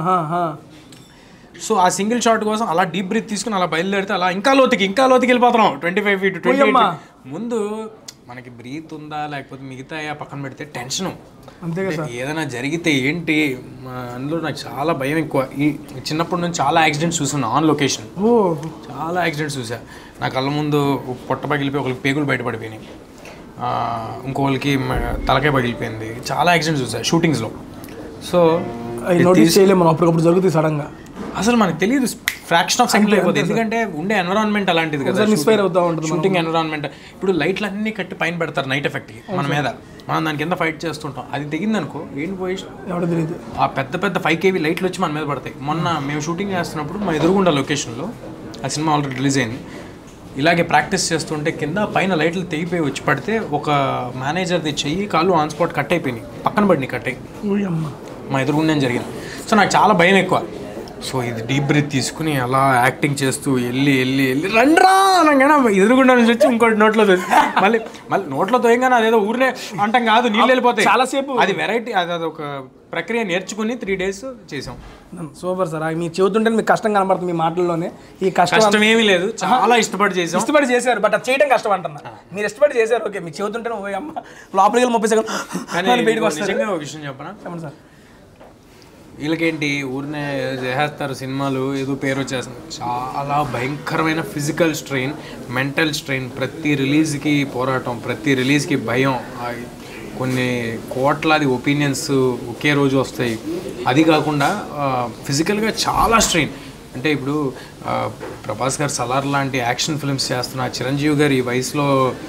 సో ఆ సింగిల్ షాట్ కోసం అలా డీప్ బ్రీత్ తీసుకుని అలా బయలుదేరితే అలా ఇంకా లోతుకి వెళ్ళిపోతున్నాం. 25 feet 20 ముందు మనకి బ్రీత్ ఉందా లేకపోతే మిగతా పక్కన పెడితే టెన్షను. అంతే కదా. ఏదైనా జరిగితే ఏంటి, అందులో నాకు చాలా భయం ఎక్కువ. ఈ చిన్నప్పటి నుంచి చాలా యాక్సిడెంట్స్ చూసాను ఆన్ లొకేషన్, చాలా యాక్సిడెంట్స్ చూసా. నా కళ్ళ ముందు పొట్ట పగిలిపోయి ఒకరికి పేగులు బయటపడిపోయినాయి, ఇంకోళ్ళకి తలకాయ పగిలిపోయింది. చాలా యాక్సిడెంట్స్ చూసా షూటింగ్స్లో. సో నోటీస్ చేయలేము, అప్పటికప్పుడు జరుగుతుంది సడన్గా. అసలు మనకు తెలియదు ఫ్రాక్షన్ ఆఫ్ సెకండ్ అయిపోతుంది. ఎందుకంటే ఉండే ఎన్విరాన్మెంట్ అలాంటిది కదా, మిస్ఫైర్ అవుతూ ఉంటుంది షూటింగ్ ఎన్విరాన్మెంట్. ఇప్పుడు లైట్లు అన్నీ కట్టి పైన పెడతారు నైట్ ఎఫెక్ట్కి మన మీద, మనం దాని కింద ఫైట్ చేస్తుంటాం. అది తెగిందనుకో ఏంటి పోయి ఎవడో తెలియదు. ఆ పెద్ద పెద్ద 5 kV లైట్లు వచ్చి మన మీద పడతాయి. మొన్న మేము షూటింగ్ చేస్తున్నప్పుడు మా ఎదురుగుండా లొకేషన్లో ఆ సినిమా ఆల్రెడీ రిలీజ్ అయింది. ఇలాగే ప్రాక్టీస్ చేస్తుంటే కింద పైన లైట్లు తెగిపోయి వచ్చి పడితే ఒక మేనేజర్ది చెయ్యి కాళ్ళు ఆన్ స్పాట్ కట్ అయిపోయినాయి, పక్కన పడినాయి కట్ అయ్యి. మా ఎదురుగుండా జరిగింది. సో నాకు చాలా భయం ఎక్కువ. సో ఇది డీప్ బ్రీత్ తీసుకుని అలా యాక్టింగ్ చేస్తూ వెళ్ళి రండ్రా అనగానే ఎదురుగుండా నుంచి వచ్చి ఇంకోటి నోట్లో మళ్ళీ నోట్లో తోయంగానే అదేదో ఊరినే అంటాం కాదు, నీళ్ళు వెళ్ళిపోతాయి చాలాసేపు. అది వెరైటీ, అది ఒక ప్రక్రియ నేర్చుకుని 3 days చేసాం. Super sir. మీరు చెబుతుంటే మీకు కష్టం కనబడుతుంది మీ మాటల్లోనే. ఈ కష్టం ఏమీ లేదు, చాలా ఇష్టపడి చేశారు. బట్ అది చేయడం కష్టం అంటున్నా. మీరు ఇష్టపడి చేశారు, ఓకే. మీరు చెబుతుంటే ఓ అమ్మ లోపలికి వెళ్ళి 30 seconds బయటకు వస్తారు. నిజంగా ఒక విషయం చెప్పనా, చెప్పండి సార్. వీళ్ళకేంటి ఊరినే చేసేస్తారు సినిమాలు, ఏదో పేరు వచ్చేస్తుంది. చాలా భయంకరమైన ఫిజికల్ స్ట్రెయిన్, మెంటల్ స్ట్రెయిన్, ప్రతి రిలీజ్కి పోరాటం, ప్రతి రిలీజ్కి భయం, కొన్ని కోట్లాది ఒపీనియన్స్ ఒకే రోజు వస్తాయి. అది కాకుండా ఫిజికల్గా చాలా స్ట్రెయిన్. అంటే ఇప్పుడు ప్రభాస్ గారు సలార్ లాంటి యాక్షన్ ఫిల్మ్స్ చేస్తున్న చిరంజీవి గారు ఈ వయసులో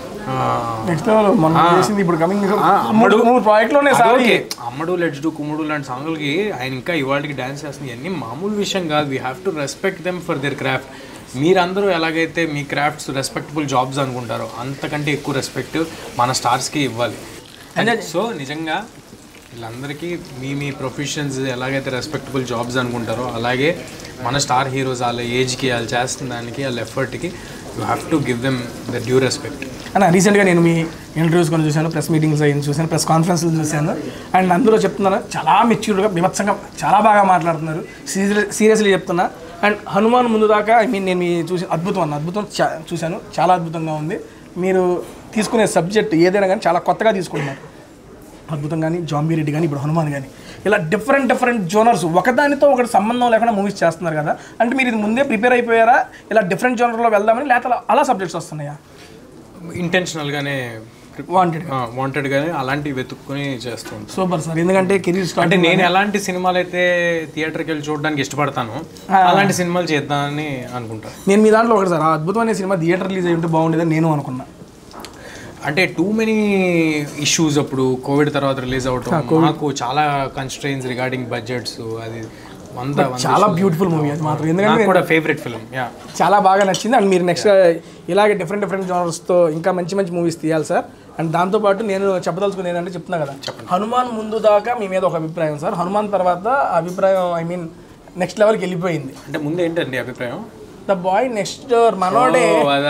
అమ్మడు లెట్స్ డూ కుమ్ముడు లాంటి సాంగులకి ఆయన ఇంకా ఇవాళకి డాన్స్ చేస్తుంది. ఇవన్నీ మామూలు విషయం కాదు. We have to respect them for their craft. మీరందరూ ఎలాగైతే మీ క్రాఫ్ట్స్ రెస్పెక్టబుల్ జాబ్స్ అనుకుంటారో అంతకంటే ఎక్కువ రెస్పెక్ట్ మన స్టార్స్కి ఇవ్వాలి. సో నిజంగా వీళ్ళందరికీ మీ ప్రొఫెషన్స్ ఎలాగైతే రెస్పెక్టబుల్ జాబ్స్ అనుకుంటారో అలాగే మన స్టార్ హీరోస్ వాళ్ళ ఏజ్కి వాళ్ళు చేస్తున్న దానికి వాళ్ళ ఎఫర్ట్కి you have to give them the due respect. అన్న రీసెంట్గా నేను మీ ఇంటర్వ్యూస్ కొన్ని చూశాను, ప్రెస్ మీటింగ్స్ అయ్యి చూశాను, ప్రెస్ కాన్ఫరెన్స్లు చూశాను. అండ్ అందులో చెప్తున్నాను చాలా మెచ్యూర్డ్గా బీభత్సంగా చాలా బాగా మాట్లాడుతున్నారు. సీరియస్లీ చెప్తున్నా. అండ్ హనుమాన్ ముందు దాకా నేను మీ చూసి అద్భుతం చూశాను. చాలా అద్భుతంగా ఉంది. మీరు తీసుకునే సబ్జెక్ట్ ఏదైనా కానీ చాలా కొత్తగా తీసుకుంటున్నారు. అద్భుతం కానీ, జాంబీ రెడ్డి కానీ, ఇప్పుడు హనుమాన్ కానీ, ఇలా డిఫరెంట్ జోనర్స్ ఒకదానితో ఒకటి సంబంధం లేకుండా మూవీస్ చేస్తున్నారు కదా. అంటే మీరు ఇది ముందే ప్రిపేర్ అయిపోయారా, ఇలా డిఫరెంట్ జోనర్లో వెళ్దామని, లేకపోతే అలా సబ్జెక్ట్స్ వస్తున్నాయా? ఇంటెన్షనల్గానే వాంటెడ్గానే అలాంటివి వెతుక్కుని చేస్తాను. Super sir. ఎందుకంటే కెరీర్ స్టార్ట్ అంటే నేను ఎలాంటి సినిమాలు అయితే థియేటర్కి వెళ్ళి చూడడానికి ఇష్టపడతాను అలాంటి సినిమాలు చేద్దామని అనుకుంటాను. నేను మీ దాంట్లో ఒకటి సార్, ఆ అద్భుతమైన సినిమా థియేటర్ రిలీజ్ అయ్యి ఉంటే బాగుండేదని నేను అనుకున్నా. అంటే టూ మెనీ ఇష్యూస్ అప్పుడు కోవిడ్ తర్వాత రిలీజ్ అవటం, నాకు చాలా కన్స్ట్రెయిన్స్ రిగార్డింగ్ బడ్జెట్స్, అది చాలా బ్యూటిఫుల్ మూవీ అది మాత్రం. ఎందుకంటే కూడా ఫేవరెట్ ఫిల్మ్, చాలా బాగా నచ్చింది. అండ్ మీరు నెక్స్ట్ ఇలాగే డిఫరెంట్ జోనర్స్తో ఇంకా మంచి మూవీస్ తీయాలి సార్. అండ్ దాంతోపాటు నేను చెప్పదలుచుకుని ఏంటంటే చెప్తున్నా కదా, హనుమాన్ ముందు దాకా మీ మీద ఒక అభిప్రాయం సార్, హనుమాన్ తర్వాత అభిప్రాయం నెక్స్ట్ లెవెల్కి వెళ్ళిపోయింది. అంటే ముందు ఏంటండి అభిప్రాయం? ద బాయ్ నెక్స్ట్ డోర్ మనోడే.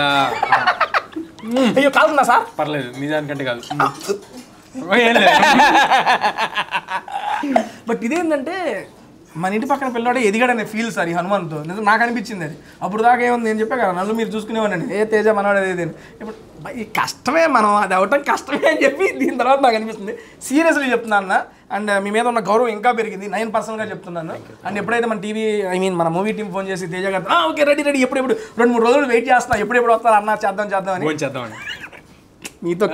అయ్యో కాదున్నా సార్, పర్లేదు నిజానికంటే కాదు. బట్ ఇదేంటంటే మన ఇంటి పక్కన పిల్లవాడే ఎదిగాడనే ఫీల్ సార్ ఈ హనుమాన్తో. నిజం నాకు అనిపించింది అది. అప్పుడు దాకా ఏముంది నేను చెప్పా కదా, నన్ను మీరు చూసుకునేవాడిని, ఏ తేజ మనవాడు ఏది. ఇప్పుడు ఈ కష్టమే, మనం అది అవటం కష్టమే అని చెప్పి దీని తర్వాత నాకు అనిపిస్తుంది. సీరియస్లీ చెప్తున్నాను. అండ్ మీ మీద ఉన్న గౌరవం ఇంకా పెరిగింది. 9% చెప్తున్నాను. అండ్ ఎప్పుడైతే మన టీవీ మన మూవీ టీం ఫోన్ చేసి తేజ గారు ఓకే రెడీ ఎప్పుడు 2-3 రోజులు వెయిట్ చేస్తున్నా, ఎప్పుడు వస్తారు అన్న చేద్దామని. మీతో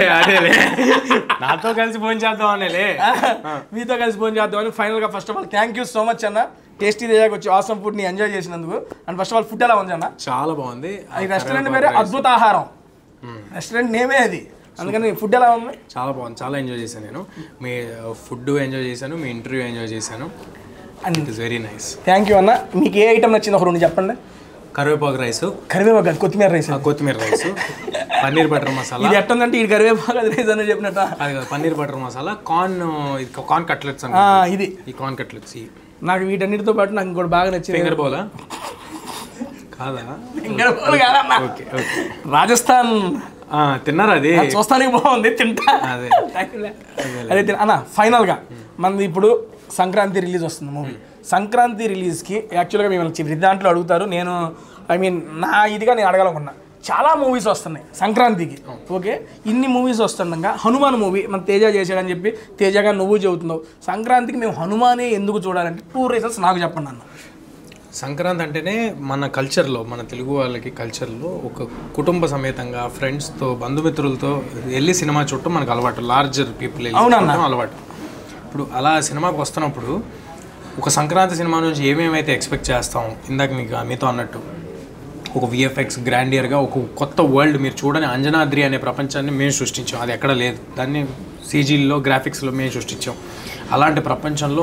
నాతో కలిసి ఫోన్ చేద్దామని మీతో కలిసి ఫోన్ చేద్దామని ఫైనల్గా first of all thank you so much అన్న. టేస్టీ తేజాకి వచ్చి ఆసమ్ ఫుడ్ని ఎంజాయ్ చేసినందుకు. And first of all food ఎలా ఉంది అన్న? చాలా బాగుంది. ఈ రెస్టారెంట్ పేరే అద్భుత ఆహారం, రెస్టారెంట్ నేమే అది. అందుకని ఫుడ్ ఎలా ఉంది? చాలా బాగుంది, చాలా ఎంజాయ్ చేశాను. నేను మీ ఫుడ్ ఎంజాయ్ చేశాను, మీ ఇంటర్వ్యూ ఎంజాయ్ చేశాను. And it is very nice. Thank you అన్న. మీకు ఏ ఐటమ్ నచ్చింది ఒక 2 చెప్పండి. కరివేపాకు రైస్, కొత్తిమీర రైస్, పన్నీర్ బటర్ మసాలా. ఇది ఎట్టుందంటే ఇది కరివేపాకు రైస్ అని చెప్పినట్టు. అది కాదు, paneer butter masala, corn cutlets. ఇది ఈ కార్న్ కట్లెట్స్ నాకు వీటన్నిటితో పాటు నాకు ఇంకోటి బాగా నచ్చింది. ఫింగర్ బౌలా కాదా? ఫింగర్ బౌల్ కాదన్న, రాజస్థాన్. తిన్నారా? అది చూస్తానికి బాగుంది, తింటా. అదే అన్న. ఫైనల్గా మనది ఇప్పుడు సంక్రాంతి రిలీజ్ వస్తుంది మూవీ. సంక్రాంతి రిలీజ్కి యాక్చువల్గా మిమ్మల్ని దాంట్లో అడుగుతారు. నేను నా ఇదిగా నేను అడగాలనుకున్నా. చాలా మూవీస్ వస్తున్నాయి సంక్రాంతికి. ఓకే, ఇన్ని మూవీస్ వస్తుండగా హనుమాన్ మూవీ మన తేజ చేశాడని చెప్పి తేజగా నువ్వు చెబుతున్నావు. సంక్రాంతికి మేము హనుమానే ఎందుకు చూడాలంటే 2 reasons నాకు చెప్పండి అన్న. సంక్రాంతి అంటేనే మన కల్చర్లో, మన తెలుగు వాళ్ళకి కల్చర్లో ఒక కుటుంబ సమేతంగా ఫ్రెండ్స్తో బంధుమిత్రులతో వెళ్ళి సినిమా చూడటం మనకు అలవాటు. లార్జర్ పీపుల్ అలవాటు. ఇప్పుడు అలా సినిమాకి వస్తున్నప్పుడు ఒక సంక్రాంతి సినిమా నుంచి ఏమేమైతే ఎక్స్పెక్ట్ చేస్తాం, ఇందాక మీతో అన్నట్టు ఒక విఎఫ్ఎక్స్ గ్రాండియర్గా ఒక కొత్త వరల్డ్, మీరు చూడని అంజనాద్రి అనే ప్రపంచాన్ని మేము సృష్టించాం, అది ఎక్కడ లేదు. దాన్ని సీజీల్లో గ్రాఫిక్స్లో మేము సృష్టించాం. అలాంటి ప్రపంచంలో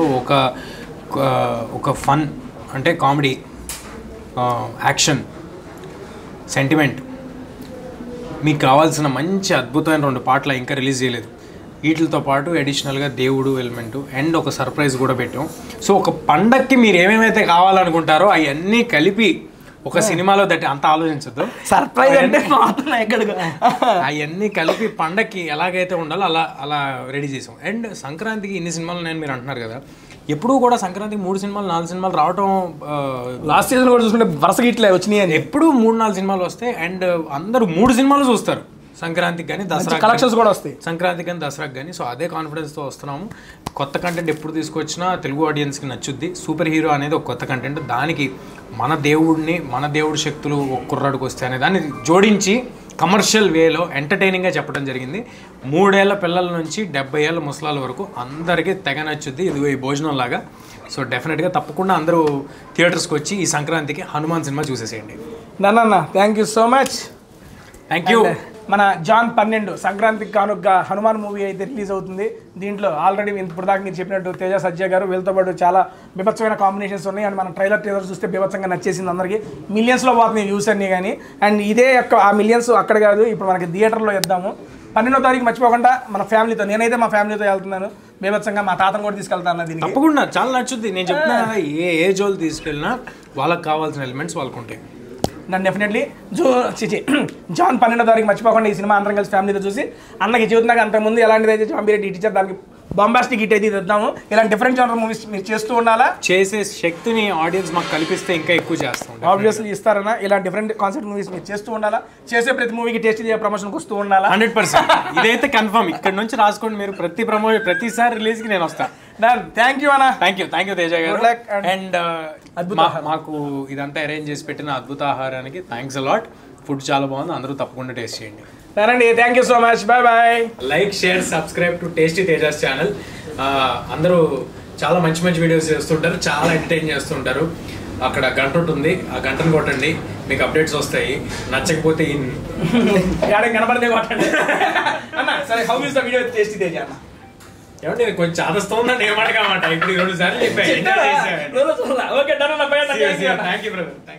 ఒక ఫన్ అంటే కామెడీ, యాక్షన్, సెంటిమెంట్, మీకు కావాల్సిన మంచి అద్భుతమైన 2 పాటలు ఇంకా రిలీజ్ చేయలేదు. వీటితో పాటు అడిషనల్గా దేవుడు ఎలిమెంటు అండ్ ఒక సర్ప్రైజ్ కూడా పెట్టాం. సో ఒక పండక్కి మీరు ఏమేమైతే కావాలనుకుంటారో అవన్నీ కలిపి ఒక సినిమాలో అంత ఆలోచించద్దు. సర్ప్రైజ్ అంటే అవన్నీ కలిపి పండక్కి ఎలాగైతే ఉండాలో అలా రెడీ చేసాం. అండ్ సంక్రాంతికి ఇన్ని సినిమాలు నేను మీరు అంటున్నారు కదా, ఎప్పుడూ కూడా సంక్రాంతికి 3 సినిమాలు 4 సినిమాలు రావటం, లాస్ట్ సీజన్ కూడా చూసుకుంటే వరుసగా ఇట్లా వచ్చినాయి అని ఎప్పుడు 3-4 సినిమాలు వస్తాయి. అండ్ అందరూ 3 సినిమాలు చూస్తారు సంక్రాంతికి కానీ దసరా కలెక్షన్స్ కూడా వస్తాయి, సంక్రాంతికి కానీ దసరాకి కానీ. సో అదే కాన్ఫిడెన్స్తో వస్తున్నాము. కొత్త కంటెంట్ ఎప్పుడు తీసుకొచ్చినా తెలుగు ఆడియన్స్కి నచ్చుద్ది. సూపర్ హీరో అనేది ఒక కొత్త కంటెంట్, దానికి మన దేవుడి శక్తులు ఒక కుర్రాడికి వస్తే అనే దాన్ని జోడించి కమర్షియల్ వేలో ఎంటర్టైనింగ్గా చెప్పడం జరిగింది. 3 ఏళ్ల పిల్లల నుంచి 70 ఏళ్ళ ముసలాల వరకు అందరికీ తెగ నచ్చుద్ది. ఇదిగో ఈ భోజనం లాగా. సో డెఫినెట్గా తప్పకుండా అందరూ థియేటర్స్కి వచ్చి ఈ సంక్రాంతికి హనుమాన్ సినిమా చూసేసేయండి. నాన్న thank you so much. Thank you. మన జాన్ 12 సంక్రాంతికి కానుకగా హనుమాన్ మూవీ అయితే రిలీజ్ అవుతుంది. దీంట్లో ఆల్రెడీ ఇప్పుడు దాకా మీరు చెప్పినట్టు తేజ సజ్జా గారు వీళ్ళతో పాటు చాలా బీభత్సమైన కాంబినేషన్స్ ఉన్నాయి. అండ్ మన ట్రైలర్ చూస్తే బీభత్సంగా నచ్చేసింది అందరికీ. మిలియన్స్లో పోతుంది వ్యూస్ అన్నీ కానీ. అండ్ ఇదే ఆ మిలియన్స్ అక్కడ కాదు, ఇప్పుడు మనకి థియేటర్లో ఇద్దాము. 12వ తారీఖు మర్చిపోకుండా మన ఫ్యామిలీతో, నేనైతే మా ఫ్యామిలీతో వెళ్తున్నాను. బీభత్సంగా మా తాతను కూడా తీసుకెళ్తాను. దీనికి తప్పకుండా చాలా నచ్చుద్ది. నేను చెప్తున్నా కదా, ఏ ఏజ్ వాళ్ళు తీసుకెళ్ళినా వాళ్ళకి కావాల్సిన ఎలిమెంట్స్ వాళ్ళకు ఉంటాయి. నన్ను డెఫినెట్లీ జాన్ 12వ తారీఖు మర్చిపోకుండా ఈ సినిమా అందరం కలిసి ఫ్యామిలీతో చూసి అన్నకి జీవితంగా అంతకుముందు ఎలాంటిదైతే జాంబీరెడ్డి టీచర్ దానికి బాంబాస్టిక్ హిట్ అయితే ఇద్దాము. ఇలాంటి డిఫరెంట్ జానర్ మూవీస్ మీరు చేస్తూ ఉండాలా, చేసే శక్తిని ఆడియన్స్ మాకు కల్పిస్తే ఇంకా ఎక్కువ చేస్తాం. ఆబ్వియస్లీ ఇస్తారన్నా. ఇలాంటి డిఫరెంట్ కాన్సెప్ట్ మూవీస్ మీరు చేస్తూ ఉండాలా. చేసే ప్రతి మూవీకి టేస్ట్ ప్రమోషన్కి వస్తూ ఉండాలా. 100% ఇదైతే కన్ఫర్మ్. ఇక్కడ నుంచి రాసుకోండి మీరు. ప్రతిసారి రిలీజ్కి నేను వస్తాను. థ్యాంక్ యూ అన్న. థ్యాంక్ యూ తేజ గారు. అండ్ మాకు ఇదంతా అరేంజ్ చేసి పెట్టిన అద్భుత ఆహారానికి థ్యాంక్స్ అలాట్. ఫుడ్ చాలా బాగుంది, అందరూ తప్పకుండా టేస్ట్ చేయండి. సరేండి, thank you so much. Bye bye. Like, share, subscribe to tasty Teja's channel. అందరూ చాలా మంచి వీడియోస్ చేస్తుంటారు, చాలా ఎంటర్టైన్ చేస్తుంటారు. అక్కడ గంట ఉంటుంది, ఆ గంటను కొట్టండి, మీకు అప్డేట్స్ వస్తాయి. నచ్చకపోతే కనపడితే కొట్టండి అన్న. సరే, how is the video tasty Teja అన్న? ఏమంటే కొంచెం చాదస్తుందని ఏమడగమాట. ఇప్పుడు 2 సార్లు చెప్పాను. ఓకే, డన్ అన్న. Thank you brother.